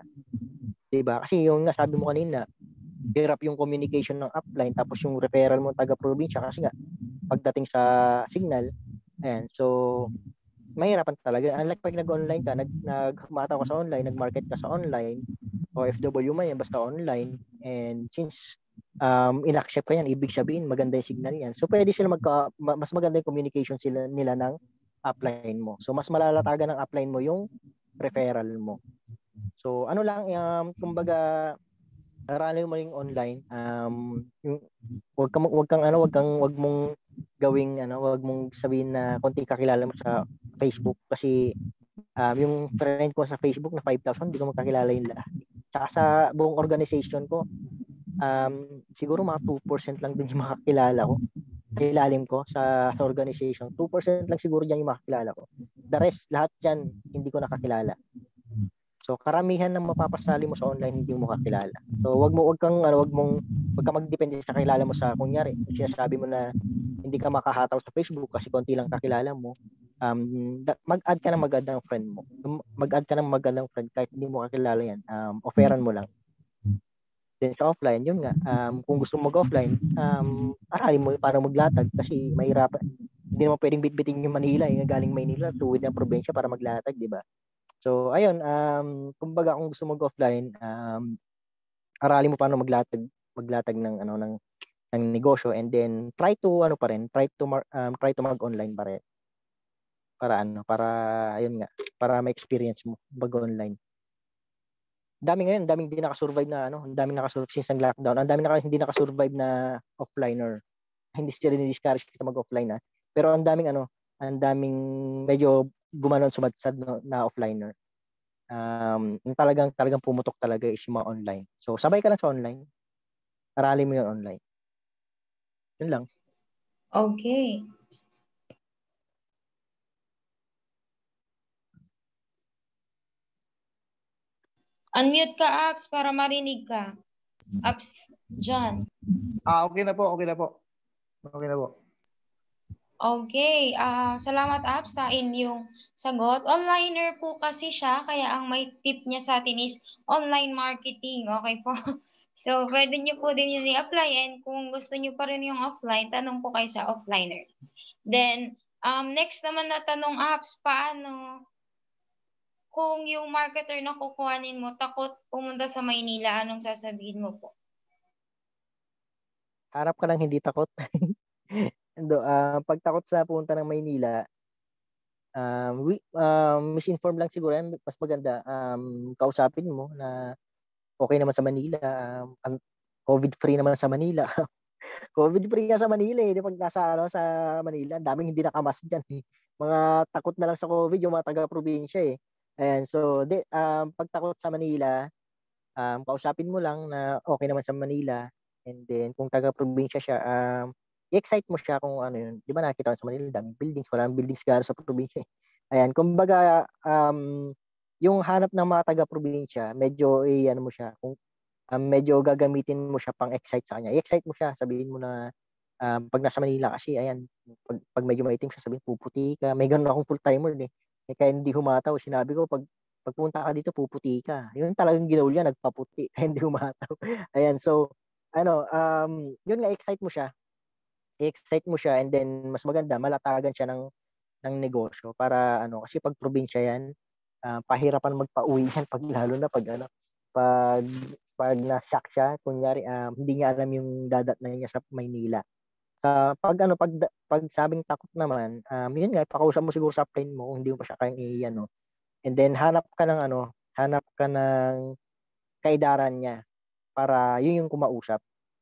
Diba? Kasi yung nasabi mo kanina, hirap yung communication ng upline, tapos yung referral mo taga-probinsya kasi nga, pagdating sa signal, ayan, so, mahirapan talaga. Unlike pag nag-online ka, nag, nagmataw ka sa online, nag-market ka sa online, O F W man yan, basta online, and since um, in-accept ka yan, ibig sabihin, maganda yung signal yan. So, pwede sila magka, mas maganda yung communication sila, nila ng upline mo. So, mas malalatagan ng upline mo yung referral mo. So, ano lang, um, kumbaga, aralin mo yung online, um, yung, wag kang, wag kang, ano, wag kang, wag mong gawing, ano, wag mong sabihin na konti kakilala mo sa Facebook kasi um, yung friend ko sa Facebook na five thousand, hindi ko magkakilala yun lahat. Tsaka sa buong organization ko, um, siguro mga two percent lang din yung makakilala ko. Sa ilalim ko, sa, sa organization, two percent lang siguro dyan yung makakilala ko. The rest, lahat dyan, hindi ko nakakilala. So, karamihan ng mapapasali mo sa online, hindi mo makakilala. So, wag mo, wag kang, ano, wag mong, wag kang magdepende sa kakilala mo sa, kunyari, sinasabi mo na hindi ka makahataw sa Facebook kasi konti lang kakilala mo. Um, mag-add ka ng magandang friend mo. Mag-add ka ng magandang friend kahit hindi mo kakilala yan. Um, offeran mo lang. Then sa offline, yun nga, um, kung gusto mo mag-offline, um, aralin mo para maglatag kasi mahirapan. Hindi naman pwedeng bitbitin yung Manila, yung galing Maynila, tuwid ng probinsya para maglatag, di ba? So, ayun, um, kumbaga kung gusto mag-offline, um, aralin mo paano maglatag maglatag ng ano ng ng negosyo, and then try to ano pa rin, try to mar, um, try to mag-online pa rin. Para ano, para ayun nga, para ma-experience mo mag-online. Dami ngayon, daming hindi nakasurvive na ano, ang daming nakasurvive since ang lockdown. Ang daming naka, hindi nakasurvive na offliner. Hindi sila discourage kita mag-offline na. Pero ang daming ano, ang daming medyo gumanon sumadsad no, na offliner. Um, yung talagang talagang pumutok talaga is yung mga online. So sabay ka lang sa online. Aralin mo yun online. Yun lang. Okay. Unmute ka, Apps, para marinig ka. Apps, John. Ah, okay na po, okay na po. Okay na po. Okay, ah salamat, Apps, sa inyong sagot. Onliner po kasi siya, kaya ang may tip niya sa atin is online marketing. Okay po. So, pwede niyo po din yun i-apply, and kung gusto niyo pa rin yung offline, tanong po kayo sa offliner. Then, um, next naman na tanong, Apps, paano kung yung marketer na kukuhanin mo takot pumunta sa Maynila, anong sasabihin mo po? Harap ka lang hindi takot. Ando, uh, pag takot sa punta ng Maynila, um, we, um, misinform lang siguro yan. Mas maganda, um, kausapin mo na okay naman sa Manila, um, COVID-free naman sa Manila. COVID-free ka sa Manila eh. Pag nasa ano, sa Manila, daming hindi nakamask dyan eh. Mga takot na lang sa COVID yung mga taga-probinsya eh. Ayan, so di, um, pag takot sa Manila, um, kausapin mo lang na okay naman sa Manila, and then kung taga-probinsya siya, um, i-excite mo siya kung ano yun. Di ba nakita ko sa Manila, daming buildings, walang buildings garo sa probinsya eh. Ayan, kumbaga, um, yung hanap ng mga taga-probinsya, medyo eh, ano mo siya, kung um, medyo gagamitin mo siya pang excite sa kanya. I-excite mo siya, sabihin mo na um, pag nasa Manila kasi, ayan, pag, pag medyo maitim siya, sabihin, puputi ka. May ganun akong full-timer eh. Eh, kaya hindi humataw. Sinabi ko, pag pagpunta ka dito, puputi ka. Yun talagang ginawa niya, nagpaputi. Kaya hindi humataw. Ayan, so, ano, um, yun nga, excite mo siya. I-excite mo siya, and then, mas maganda, malatagan siya ng, ng negosyo. Para, ano, kasi pag probinsya yan, uh, pahirapan magpa-uwi yan, pag, lalo na pag, ano, pag, pag na-shock siya, kunyari, um, hindi niya alam yung dadat na niya sa Maynila. Sa pag ano pag pag sabing takot naman, um, yun nga, pakausap mo siguro sa plane mo kung hindi mo pa siya kayang i-ano. And then hanap ka ng ano, hanap ka ng kaidaran niya para yun yung kumausap.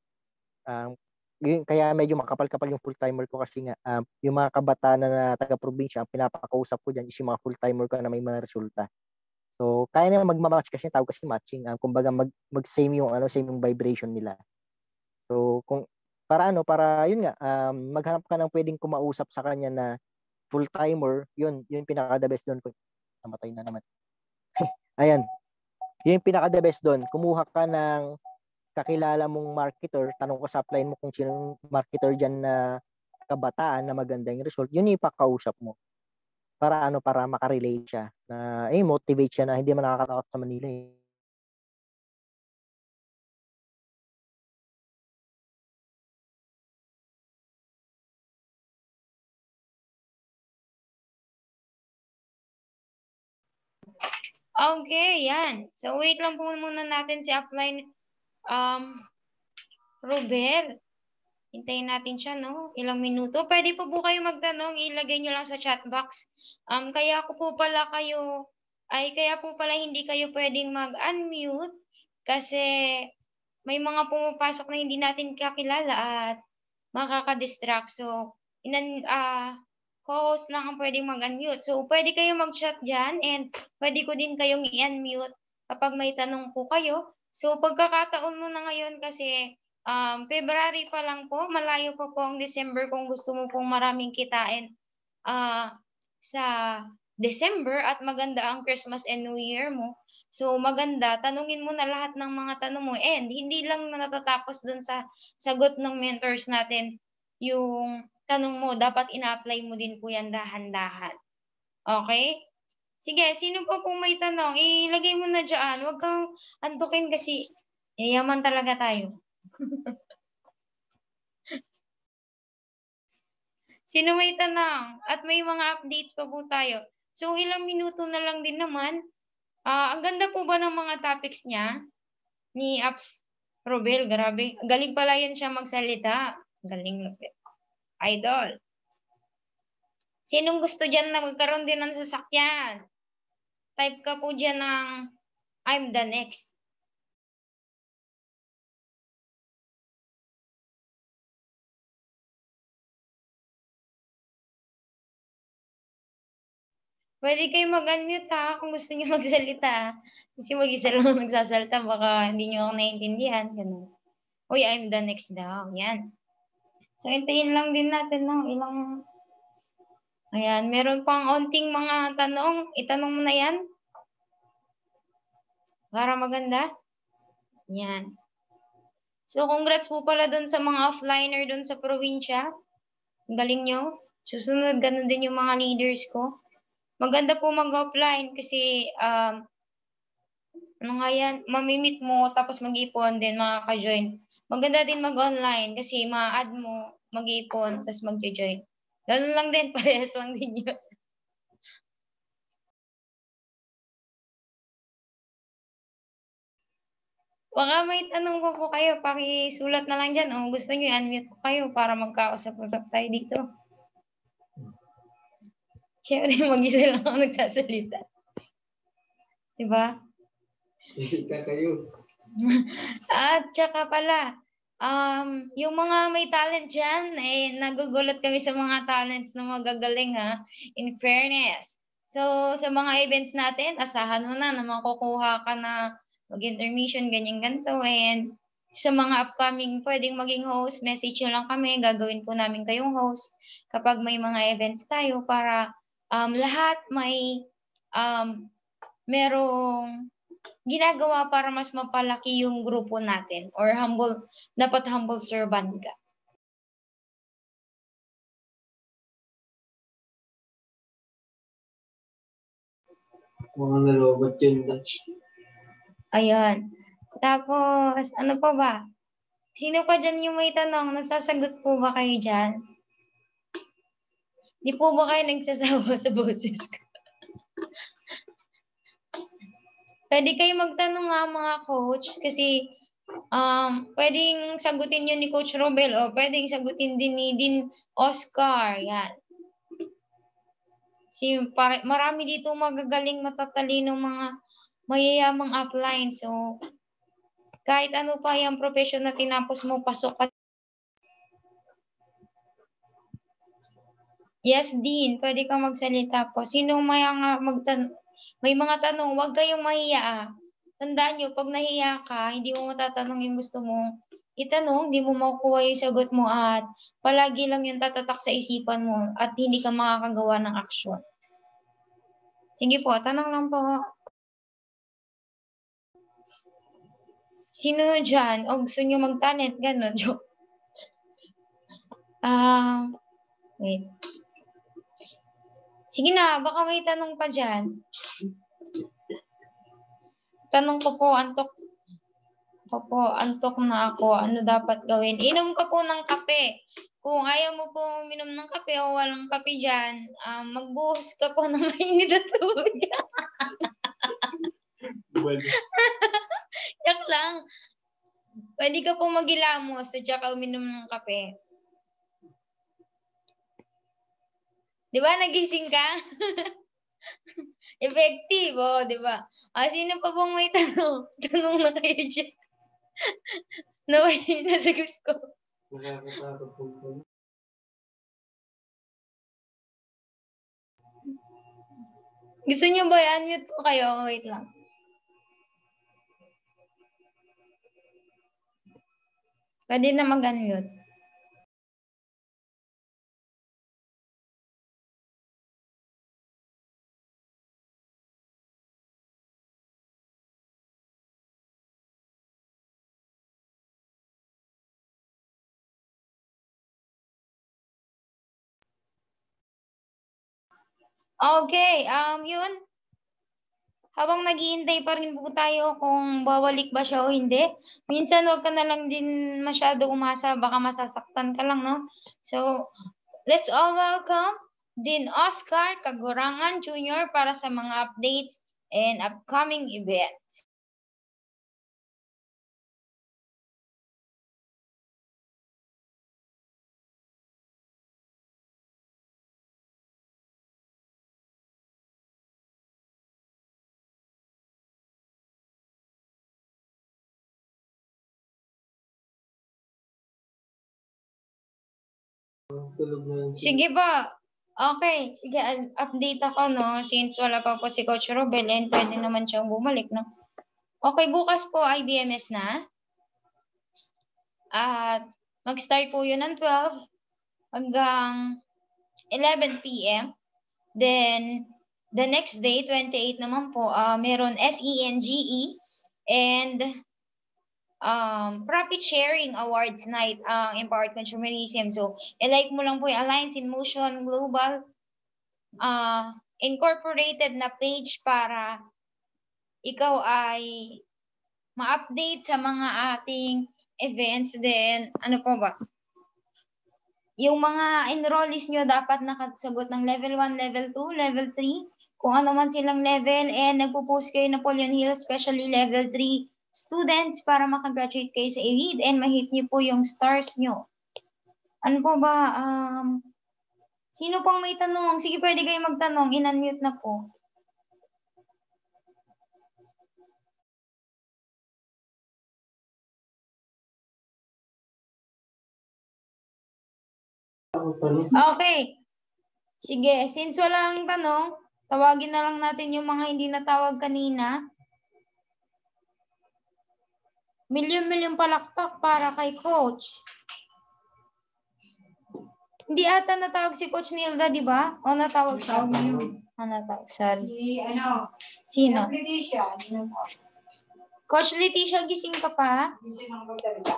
Um, yun, kaya medyo makapal-kapal yung full-timer ko kasi nga um, yung mga kabataan na taga-probinsya, ang pinapakausap ko diyan is yung mga full-timer ko na may mga resulta. So, kaya na magma-match kasi tawag kasi matching. Um, kumbaga mag mag-same yung ano, same yung vibration nila. So, kung para ano, para yun nga, um, maghanap ka ng pwedeng kumausap sa kanya na full-timer, yun, yun pinaka-the best doon. Namatay na naman. Ayan. Yun yung pinaka-the best doon. Kumuha ka ng kakilala mong marketer, tanong ko sa upline mo kung sinong marketer dyan na kabataan na magandang result, yun yung ipakausap mo. Para ano, para makarelate siya. Na, eh, motivate siya na hindi man nakakatakot sa Manila eh. Okay, yan. So, wait lang po muna natin si upline um, Robel. Hintayin natin siya, no? Ilang minuto. Pwede po po kayo magtanong, ilagay nyo lang sa chat box. Um, kaya ko po pala kayo, ay kaya po pala hindi kayo pwedeng mag-unmute kasi may mga pumapasok na hindi natin kakilala at makaka-distract. So, inan, ah, co-host lang ang pwedeng mag-unmute. So, pwede kayo mag-chat dyan, and pwede ko din kayong i-unmute kapag may tanong po kayo. So, pagkakataon mo na ngayon kasi um, February pa lang po, malayo pa po ang December kung gusto mo pong maraming kitain uh, sa December at maganda ang Christmas and New Year mo. So, maganda, tanungin mo na lahat ng mga tanong mo, and hindi lang na natatapos dun sa sagot ng mentors natin yung tanong mo, dapat ina-apply mo din po yan dahan-dahan. Okay? Sige, sino po kung may tanong, ilagay mo na dyan. Huwag kang antukin kasi yayaman talaga tayo. Sino may tanong? At may mga updates pa po tayo. So, ilang minuto na lang din naman. Uh, ang ganda po ba ng mga topics niya? Ni Apps Robel, grabe. Galing pala yan siya magsalita. Galing lupit. Idol. Sinong gusto dyan na magkaroon din ng sasakyan? Type ka po dyan ng I'm the next. Pwede kayo mag-unmute ha kung gusto niyo magsalita. Kasi mag-isa lang nagsasalita, baka hindi niyo ako naiintindihan. Ganun. Uy, I'm the next daw. Yan. So, hintayin lang din natin ng ilang... Ayan, meron pang onting mga tanong. Itanong mo na yan. Para maganda. Yan. So, congrats po pala dun sa mga offliner dun sa probinsya. Ang galing nyo. Susunod, ganun din yung mga leaders ko. Maganda po mag-offline kasi um, ano nga yan, mamimit mo tapos mag-ipon din, makaka-join. Maganda din mag-online kasi ma-add mo, mag-ipon, tapos mag-join. Ganun lang din, parehas lang din yun. Baka may tanong ko po kayo, pakisulat na lang dyan. O gusto nyo, i-unmute ko kayo para magkausap-usap tayo dito. Siyempre, mag-isa lang ako nagsasalita. Diba? Ika kayo. At saka pala, um, yung mga may talent dyan, eh, nagugulat kami sa mga talents na magagaling ha, in fairness. So, sa mga events natin, asahan mo na na makukuha ka na mag-intermission, ganyan ganito. And sa mga upcoming pwedeng maging host, message nyo lang kami, gagawin po namin kayong host kapag may mga events tayo para um, lahat may um, merong ginagawa para mas mapalaki yung grupo natin or humble, dapat humble servant ka. Mga nalobot yun. Ayan. Tapos, ano pa ba? Sino pa dyan yung may tanong? Nasasagot po ba kayo dyan? Di po ba kayo nagsasawa sa boses ko? Pwede kayo magtanong nga mga coach kasi um, pwedeng sagutin yun ni Coach Robel o pwedeng sagutin din ni Din Oscar. Yan. Si, para, marami dito magagaling matatalino mga mayayamang upline. So, kahit ano pa yung profession na tinapos mo, pasok ka. Yes, Dean. Pwede kang magsalita po. Sinong may, magtan may mga tanong, huwag kayong mahiya. Tandaan nyo, pag nahiya ka, hindi mo matatanong yung gusto mo. Itanong, hindi mo makukuha yung sagot mo at palagi lang yung tatatak sa isipan mo at hindi ka makakagawa ng aksyon. Sige po, tanong lang po. Sino dyan? O gusto nyo mag-talent? Ganon. Ah, uh, wait. Sige na, baka may tanong pa dyan. Tanong ko po, antok ko po, antok na ako. Ano dapat gawin? Inom ka po ng kape. Kung ayaw mo po uminom ng kape o walang kape dyan, um, magbuhos ka po ng mainit na tubig. Yak lang. Pwede ka po magilamos at saka uminom ng kape. Di ba? Nagising ka? Effective, oh, di ba? Ah, sino pa bang may tanong? Tanong na kayo dyan. No, nasagot ko. Gusto nyo ba i-unmute ko kayo? Wait lang. Pwede na mag-unmute. Okay, um, yun. Habang naghihintay pa rin po tayo kung babalik ba siya o hindi. Minsan wag ka na lang din masyado umasa, baka masasaktan ka lang, no? So, let's all welcome Din Oscar Kagurangan Junior para sa mga updates and upcoming events. Sige ba? Okay, sige, update ako, no? Since wala pa po si Coach Robel and pwede naman siyang bumalik, no? Okay, bukas po I B M S na. At mag-start po yun ng twelve hanggang eleven p m Then, the next day, twenty-eight naman po, uh, meron S E N G E and um, Profit Sharing Awards Night ang uh, Empowered Consumerism. So, i-like mo lang po yung Alliance in Motion Global uh, Incorporated na page para ikaw ay ma-update sa mga ating events. Then, ano po ba? Yung mga enrollees nyo dapat nakasagot ng level one, level two, level three, kung ano man silang level, and nagpo-post kayo Napoleon Hill, especially level three students para makagraduate kayo sa elite and ma-hit nyo po yung stars nyo. Ano po ba? Um, sino pang may tanong? Sige, pwede kayo magtanong. In-unmute na po. Okay. Sige, since walang tanong, tawagin na lang natin yung mga hindi natawag kanina. Milyon-milyon palakpak para kay Coach. Hindi ata natawag si Coach Nilda, di ba? O natawag siya? O natawag siya. Si, ano? Sino? Leticia. Coach Leticia, gising ka pa? Gising ang magsalita.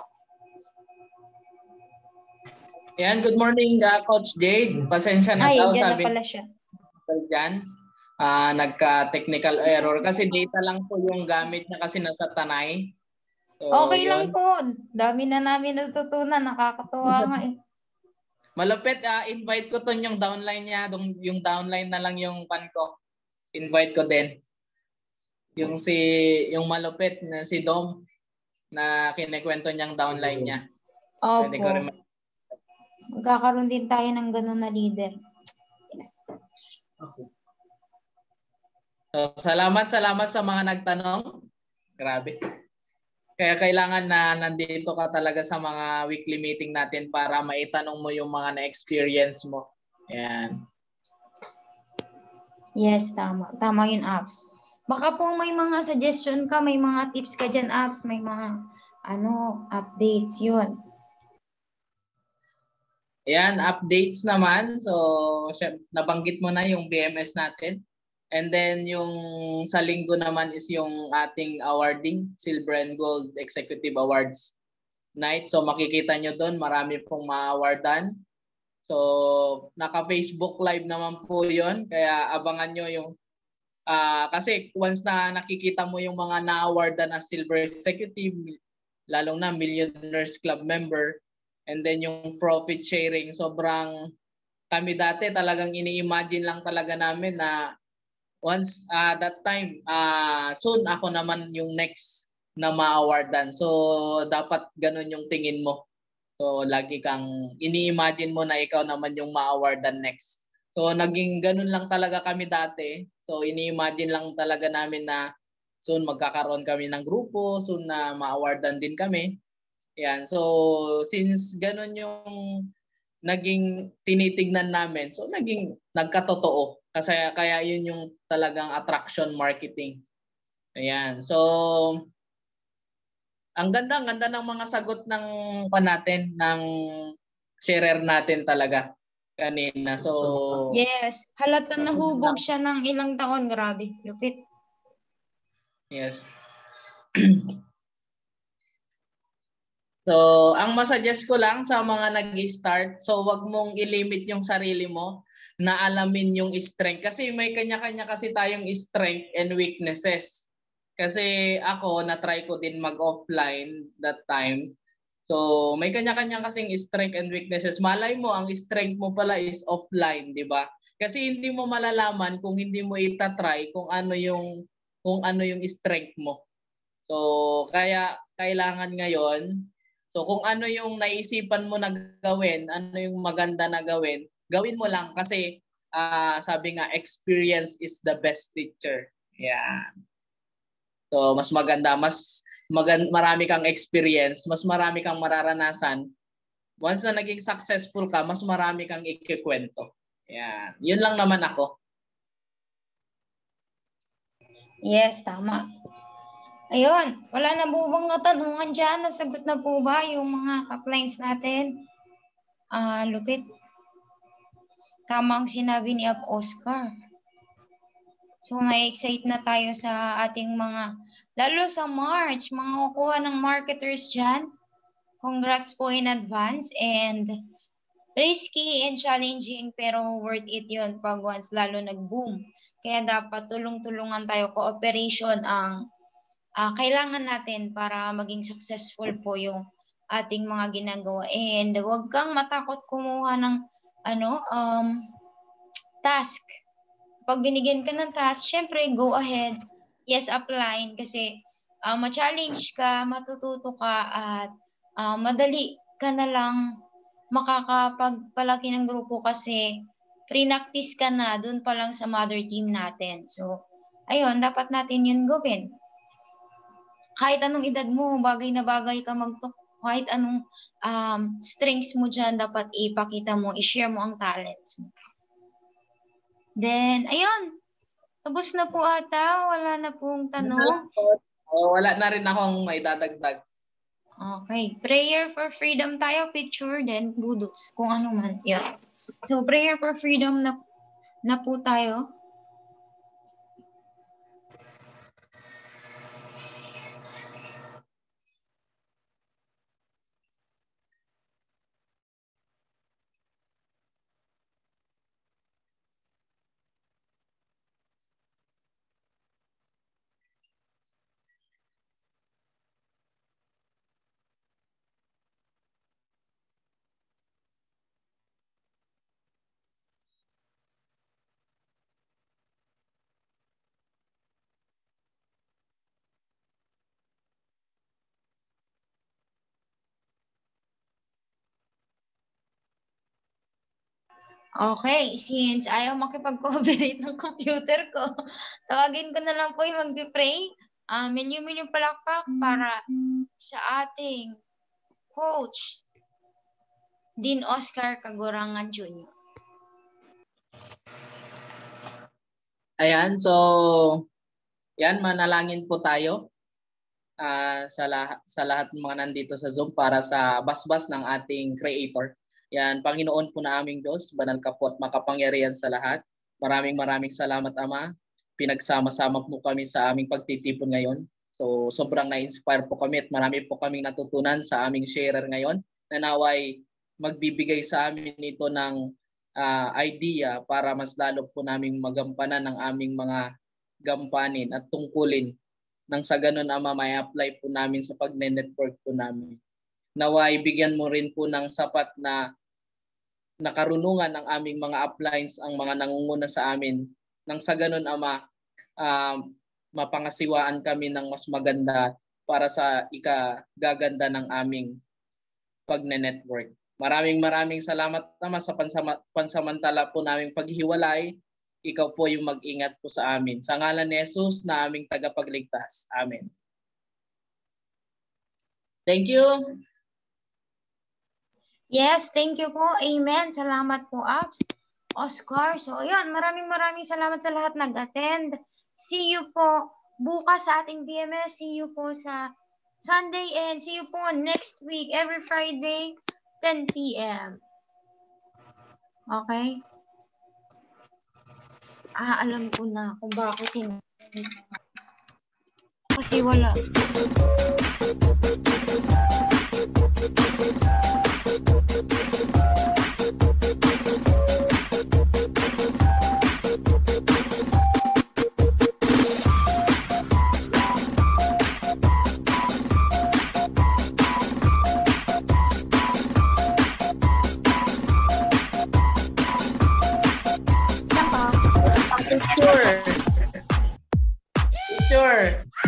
Yan, good morning, uh, Coach Jade. Pasensya na Ay, daw. dyan na Sabi pala siya. Dyan, uh, nagka-technical error. Kasi data lang po yung gamit niya kasi nasa Tanay. So, okay yun. lang po. Dami na namin natutunan. Nakakatuwa nga eh. Malupit, uh, invite ko to yung downline niya. Yung downline na lang yung pan ko. Invite ko din. Yung si, yung malupit na si Dom na kinikwento niyang downline niya. Opo. Pwede ko rin magkakaroon din tayo ng ganun na leader. Yes. Okay. So, salamat, salamat sa mga nagtanong. Grabe. Kaya kailangan na nandito ka talaga sa mga weekly meeting natin para maitanong mo yung mga na-experience mo. Ayan. Yes, tama. Tama yun, apps. Baka po may mga suggestion ka, may mga tips ka dyan, apps, may mga ano, updates yun. Ayan, updates naman. So, nabanggit mo na yung B M S natin. And then yung sa linggo naman is yung ating awarding, Silver and Gold Executive Awards Night. So makikita nyo doon, marami pong ma-awardan. So naka-Facebook Live naman po yun. Kaya abangan nyo yung, uh, kasi once na nakikita mo yung mga na-awardan as Silver Executive, lalong na Millionaires Club member, and then yung profit sharing, sobrang kami dati talagang ini-imagine lang talaga namin na once uh, that time, uh, soon ako naman yung next na ma-awardan. So, dapat ganun yung tingin mo. So, lagi kang ini-imagine mo na ikaw naman yung ma-awardan next. So, naging ganun lang talaga kami dati. So, ini-imagine lang talaga namin na soon magkakaroon kami ng grupo, soon na ma-awardan din kami. Yan. So, since ganun yung naging tinitignan namin, so naging nagkatotoo. Kasi kaya yun yung talagang attraction marketing. Ayan. So, ang ganda, ang ganda ng mga sagot ng pa natin, ng sharer natin talaga kanina. So, yes. Halata nahubog siya ng ilang taon. Grabe. Lupit. Yes. So, ang masuggest ko lang sa mga nag-start, so wag mong i-limit yung sarili mo na alamin yung strength. Kasi may kanya-kanya kasi tayong strength and weaknesses. Kasi ako, na-try ko din mag-offline that time. So, may kanya-kanya kasing strength and weaknesses. Malay mo, ang strength mo pala is offline, di ba? Kasi hindi mo malalaman kung hindi mo itatry kung ano yung, kung ano yung strength mo. So, kaya kailangan ngayon, so kung ano yung naisipan mo na gawin, ano yung maganda na gawin, gawin mo lang kasi uh, sabi nga, experience is the best teacher. Yeah. So mas maganda, mas maganda, marami kang experience, mas marami kang mararanasan once na naging successful ka, mas marami kang ikikwento. Yan. Yun lang naman ako. Yes, tama. Ayun, wala na po bang katanungan dyan? Nasagot na po ba yung mga uplines natin? Ah, lupit. Tama ang sinabi ni Ab Oscar. So, na-excite na tayo sa ating mga, lalo sa March, mga kukuha ng marketers dyan. Congrats po in advance and risky and challenging pero worth it yun pag once lalo nag-boom. Kaya dapat tulong-tulungan tayo, cooperation ang uh, kailangan natin para maging successful po yung ating mga ginagawa. And huwag kang matakot kumuha ng ano, um, task. Pag binigyan ka ng task, syempre go ahead. Yes, apply kasi uh, ma-challenge ka, matututo ka at uh, madali ka na lang makakapagpalaki ng grupo kasi pre-practice ka na dun pa lang sa mother team natin. So, ayun, dapat natin yun gawin. Kahit anong edad mo, bagay na bagay ka magtok, kahit anong um, strengths mo dyan, dapat ipakita mo, i-share mo ang talents mo. Then, ayun, tapos na po ata, wala na pong tanong. Oh, wala na rin akong may dadagdag. Okay. Prayer for freedom tayo, picture, then budos, kung ano man. Yeah. So, prayer for freedom na, na po tayo. Okay, since ayaw makipag-cooperate ng computer ko, tawagin ko na lang po yung mag-pray. Uh, milyon-milyon palakpak para sa ating coach, Dean Oscar Cagorangan Junior Ayan, so yan, manalangin po tayo uh, sa, lahat, sa lahat ng mga nandito sa Zoom para sa basbas ng ating creator. Yan, Panginoon po na aming Diyos, banal ka po at makapangyarihan sa lahat. Maraming maraming salamat, Ama. Pinagsama-sama po kami sa aming pagtitipon ngayon. So, sobrang na-inspire po kami at marami po kaming natutunan sa aming sharer ngayon. Nanaway magbibigay sa amin ito ng uh, idea para mas lalo po naming magampanan ng aming mga gampanin at tungkulin. Nang sa ganun, Ama, may apply po namin sa pag-network po namin. Naway bigyan mo rin po ng sapat na nakarunungan ng aming mga uplines ang mga nangunguna sa amin. Nang sa ganun, Ama, uh, mapangasiwaan kami ng mas maganda para sa ikagaganda ng aming pagne-network. Maraming maraming salamat, Ama, sa pansama, pansamantala po naming paghiwalay. Ikaw po yung mag-ingat po sa amin. Sa ngalan ni Jesus na aming tagapagligtas. Amen. Thank you. Yes, thank you po. Amen. Salamat po, Abs. Oscar. So, ayan, maraming maraming salamat sa lahat nag-attend. See you po bukas sa ating B M S. See you po sa Sunday and see you po next week, every Friday, ten p m Okay? Ah, alam ko na kung bakit hindi. Kasi wala. Sure. Sure.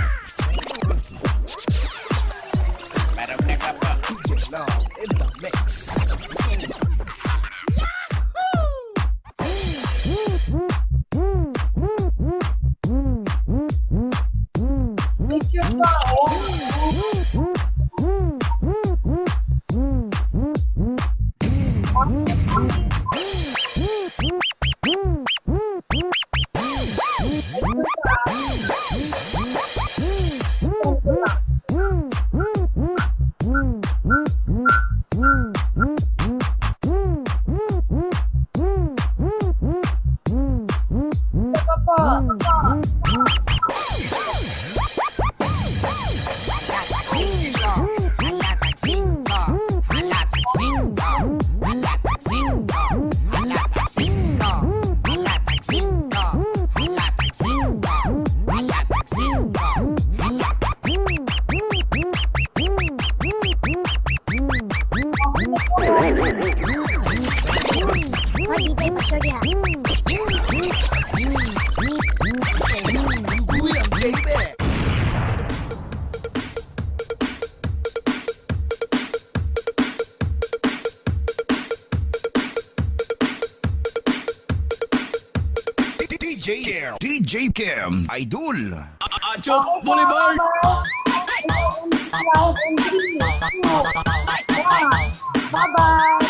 In the mix. It's your fault. D J Cam, D J Cam, Idol. Achot Boulevard. Bye-bye.